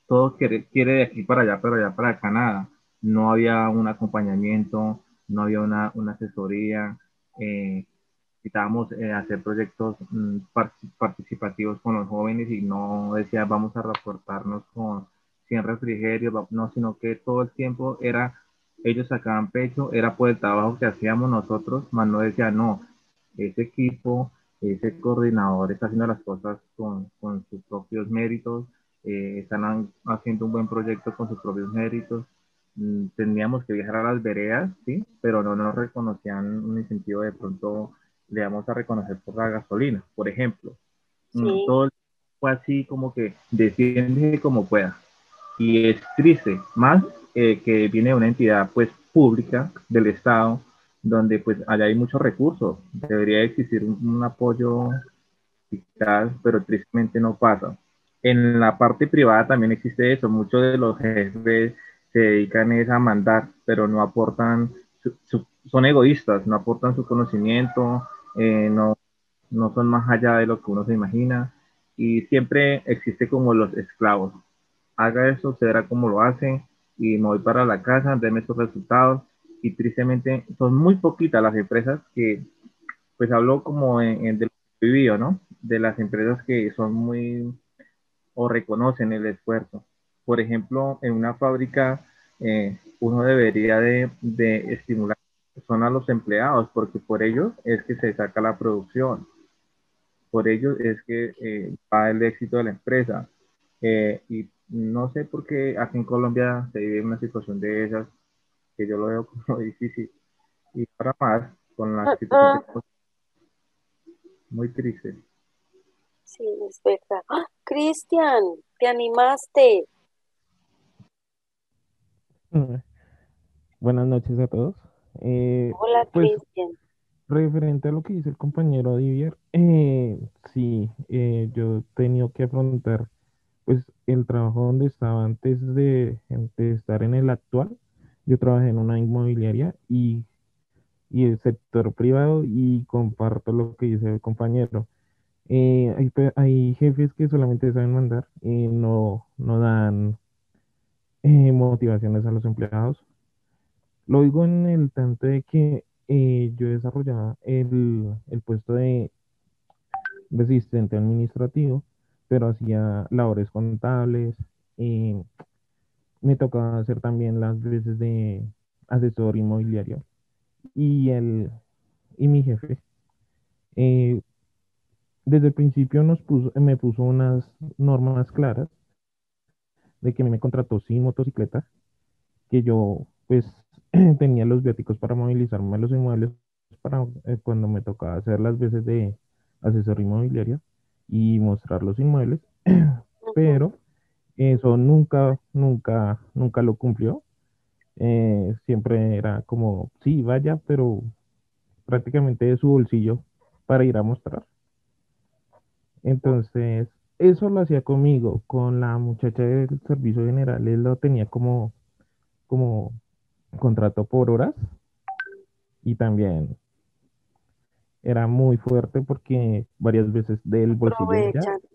todo quiere, quiere de aquí para allá, pero allá para acá nada. No había un acompañamiento, no había una, una asesoría. Eh, Necesitábamos eh, hacer proyectos mm, par- participativos con los jóvenes y no decía vamos a reportarnos con cien refrigerios, va- no, sino que todo el tiempo era, ellos sacaban pecho, era por el trabajo que hacíamos nosotros, más no decía no, ese equipo, ese coordinador está haciendo las cosas con, con sus propios méritos, eh, están ha- haciendo un buen proyecto con sus propios méritos. Mm, teníamos que viajar a las veredas, sí, pero no nos reconocían un incentivo de pronto le vamos a reconocer por la gasolina, por ejemplo. Mm, Sí, Todo fue así como que defiende como pueda. Y es triste, más eh, que viene de una entidad pues pública del Estado, donde pues allá hay muchos recursos. Debería existir un, un apoyo eficaz, pero tristemente no pasa. En la parte privada también existe eso. Muchos de los jefes se dedican es a mandar, pero no aportan, su, su, son egoístas, no aportan su conocimiento, eh, no, no son más allá de lo que uno se imagina y siempre existe como los esclavos. Haga eso, se verá como lo hacen y me voy para la casa, denme sus resultados y tristemente son muy poquitas las empresas que, pues hablo como en, en de lo que he vivido, ¿no? De las empresas que son muy o reconocen el esfuerzo. Por ejemplo, en una fábrica eh, uno debería de, de estimular son a los empleados porque por ellos es que se saca la producción, por ellos es que eh, va el éxito de la empresa. Eh, y no sé por qué aquí en Colombia se vive una situación de esas que yo lo veo como difícil. Y ahora más con la situación que estamos, muy triste. sí, es verdad. ¡Ah! Cristian, te animaste. Mm, Buenas noches a todos. Eh, Hola, pues Cristian. referente a lo que dice el compañero Divier, eh, sí, eh, yo he tenido que afrontar pues el trabajo donde estaba antes de, de estar en el actual. Yo trabajé en una inmobiliaria y, y el sector privado y comparto lo que dice el compañero. Eh, hay, pe- hay jefes que solamente saben mandar y no, no dan eh, motivaciones a los empleados. Lo digo en el tanto de que eh, yo desarrollaba el, el puesto de, de asistente administrativo, pero hacía labores contables. eh, Me tocaba hacer también las veces de asesor inmobiliario. Y, el, y mi jefe, eh, desde el principio nos puso, me puso unas normas claras de que a mí me contrató sin motocicleta, que yo pues tenía los viáticos para movilizarme a los inmuebles para eh, cuando me tocaba hacer las veces de asesor inmobiliario y mostrar los inmuebles, Ujú. pero eso nunca, nunca, nunca lo cumplió. Eh, siempre era como, sí, vaya, pero prácticamente de su bolsillo para ir a mostrar. Entonces, eso lo hacía conmigo, con la muchacha del servicio general, él lo tenía como, como contrato por horas y también era muy fuerte porque varias veces del bolsillo de ella, Aprovechan.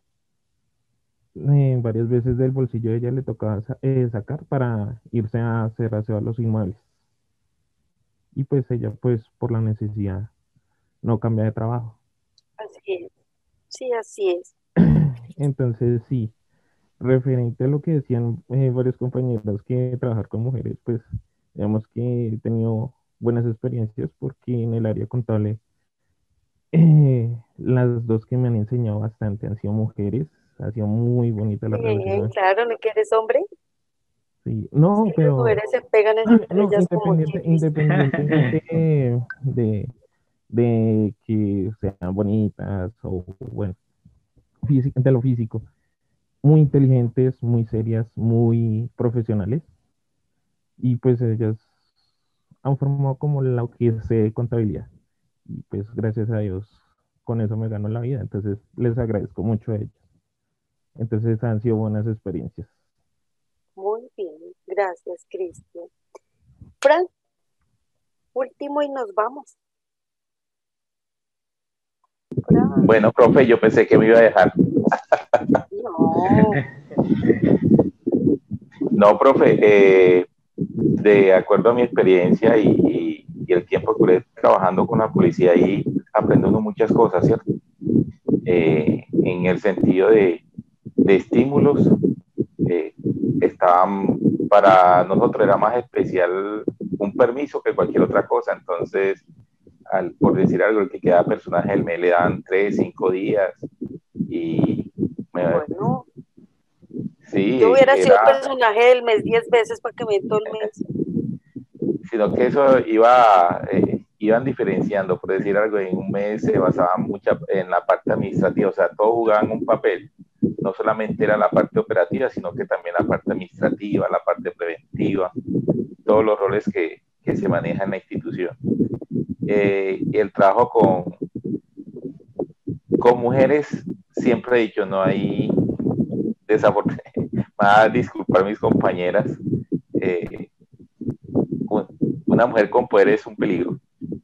eh, varias veces del bolsillo de ella le tocaba sa- eh, sacar para irse a hacer aseo a los inmuebles. Y pues ella, pues por la necesidad, no cambia de trabajo. Así es. Sí, así es. Entonces, sí, referente a lo que decían eh, varios compañeros que trabajar con mujeres, pues digamos que he tenido buenas experiencias porque en el área contable eh, las dos que me han enseñado bastante han sido mujeres, ha sido muy bonita la Bien, relación. claro, ¿no quieres hombre? Sí, Es no, que las pero mujeres se pegan entre no, ellas como independiente, chiquis. independientemente de, de que sean bonitas o bueno, físi- de lo físico, muy inteligentes, muy serias, muy profesionales y pues ellas han formado como lo que sé de contabilidad y pues gracias a Dios con eso me ganó la vida, entonces les agradezco mucho a ellos. Entonces han sido buenas experiencias. Muy bien, gracias, Cristian. Fran, último y nos vamos. Fran, Bueno, profe, yo pensé que me iba a dejar. no, No, profe, eh, de acuerdo a mi experiencia y, y, y el tiempo que duré trabajando con la policía, ahí aprendiendo muchas cosas, ¿cierto? Eh, en el sentido de, de estímulos, eh, estaban, para nosotros era más especial un permiso que cualquier otra cosa. Entonces, al, por decir algo, el que queda personaje del mes le dan tres, cinco días y me, Bueno, sí, yo hubiera sido era, personaje del mes diez veces para que me den todo el mes. sino que eso iba, eh, iban diferenciando, por decir algo, en un mes se basaba mucho en la parte administrativa, o sea, todos jugaban un papel, no solamente era la parte operativa, sino que también la parte administrativa, la parte preventiva, todos los roles que, que se manejan en la institución. Eh, el trabajo con, con mujeres, siempre he dicho, no hay, desafortunadamente, me va a disculpar mis compañeras, eh, una mujer con poder es un peligro.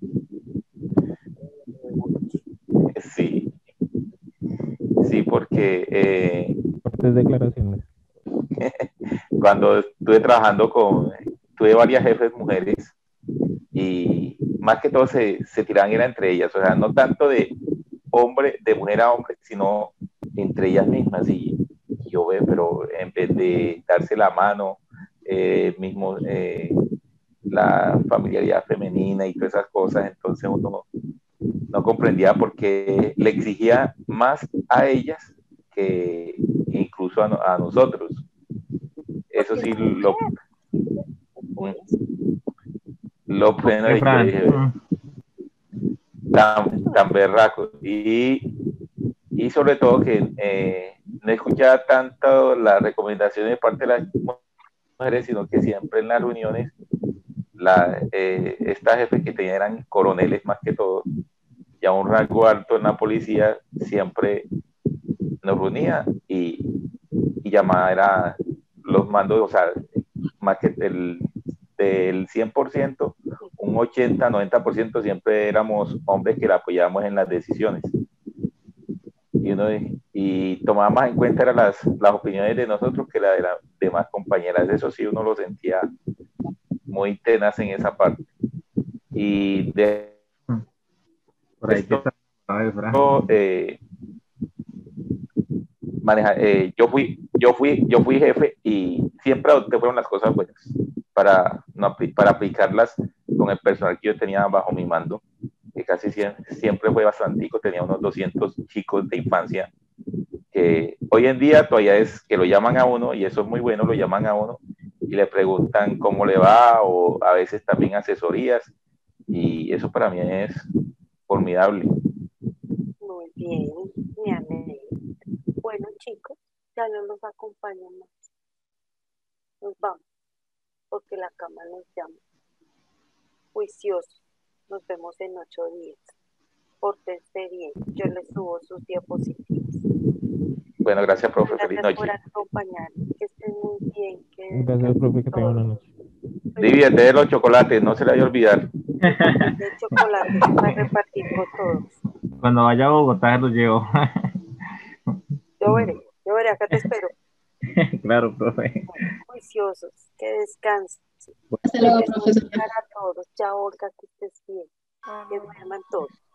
Sí, sí, porque eh, Fuertes declaraciones. cuando estuve trabajando con, tuve varias jefes mujeres y más que todo se, se tiraban era entre ellas, o sea, no tanto de hombre, de mujer a hombre, sino entre ellas mismas. Y yo veo, pero en vez de darse la mano, eh, mismo eh, la familiaridad femenina y todas esas cosas, entonces uno no, no comprendía por qué le exigía más a ellas que incluso a, a nosotros. Eso sí, lo, lo bueno, y yo dije, tan, tan berraco. Y, y sobre todo que eh, no escuchaba tanto las recomendaciones de parte de las mujeres, sino que siempre en las reuniones, la, eh, estas jefes que tenían eran coroneles más que todo, ya un rango alto en la policía, siempre nos reunía y, y llamada era los mandos, o sea, más que el, del cien por ciento, un ochenta, noventa por ciento siempre éramos hombres que la apoyábamos en las decisiones. Y, uno, y tomaba más en cuenta eran las, las opiniones de nosotros que las de las demás compañeras. Eso sí, uno lo sentía muy tenaz en esa parte. Y de Por ahí esto, está, eh, maneja, eh, yo fui yo fui yo fui jefe y siempre adopté fueron las cosas buenas para no, para aplicarlas con el personal que yo tenía bajo mi mando, que casi siempre, siempre fue bastante, tenía unos doscientos chicos de infancia que hoy en día todavía es que lo llaman a uno, y eso es muy bueno, lo llaman a uno y le preguntan cómo le va, o a veces también asesorías, y eso para mí es formidable. Muy bien, me alegro. Bueno, chicos, ya no nos acompañan más. Nos vamos, porque la cama nos llama. Juiciosos, nos vemos en ocho días. Pórtense bien, yo les subo sus diapositivas. Bueno, gracias, profe. Gracias Feliz noche. por acompañarnos. Que estén muy bien. Que Gracias, profe, que tenga una noche. Divierte de los chocolates, no se le vaya a olvidar. De chocolate para repartir con todos. Cuando vaya a Bogotá los llevo. Yo veré, yo veré, acá te espero. Claro, profe. Juiciosos, que descansen. Hasta luego, profesor. Para todos. Chao, Olga, que estés bien. Que duerman todos.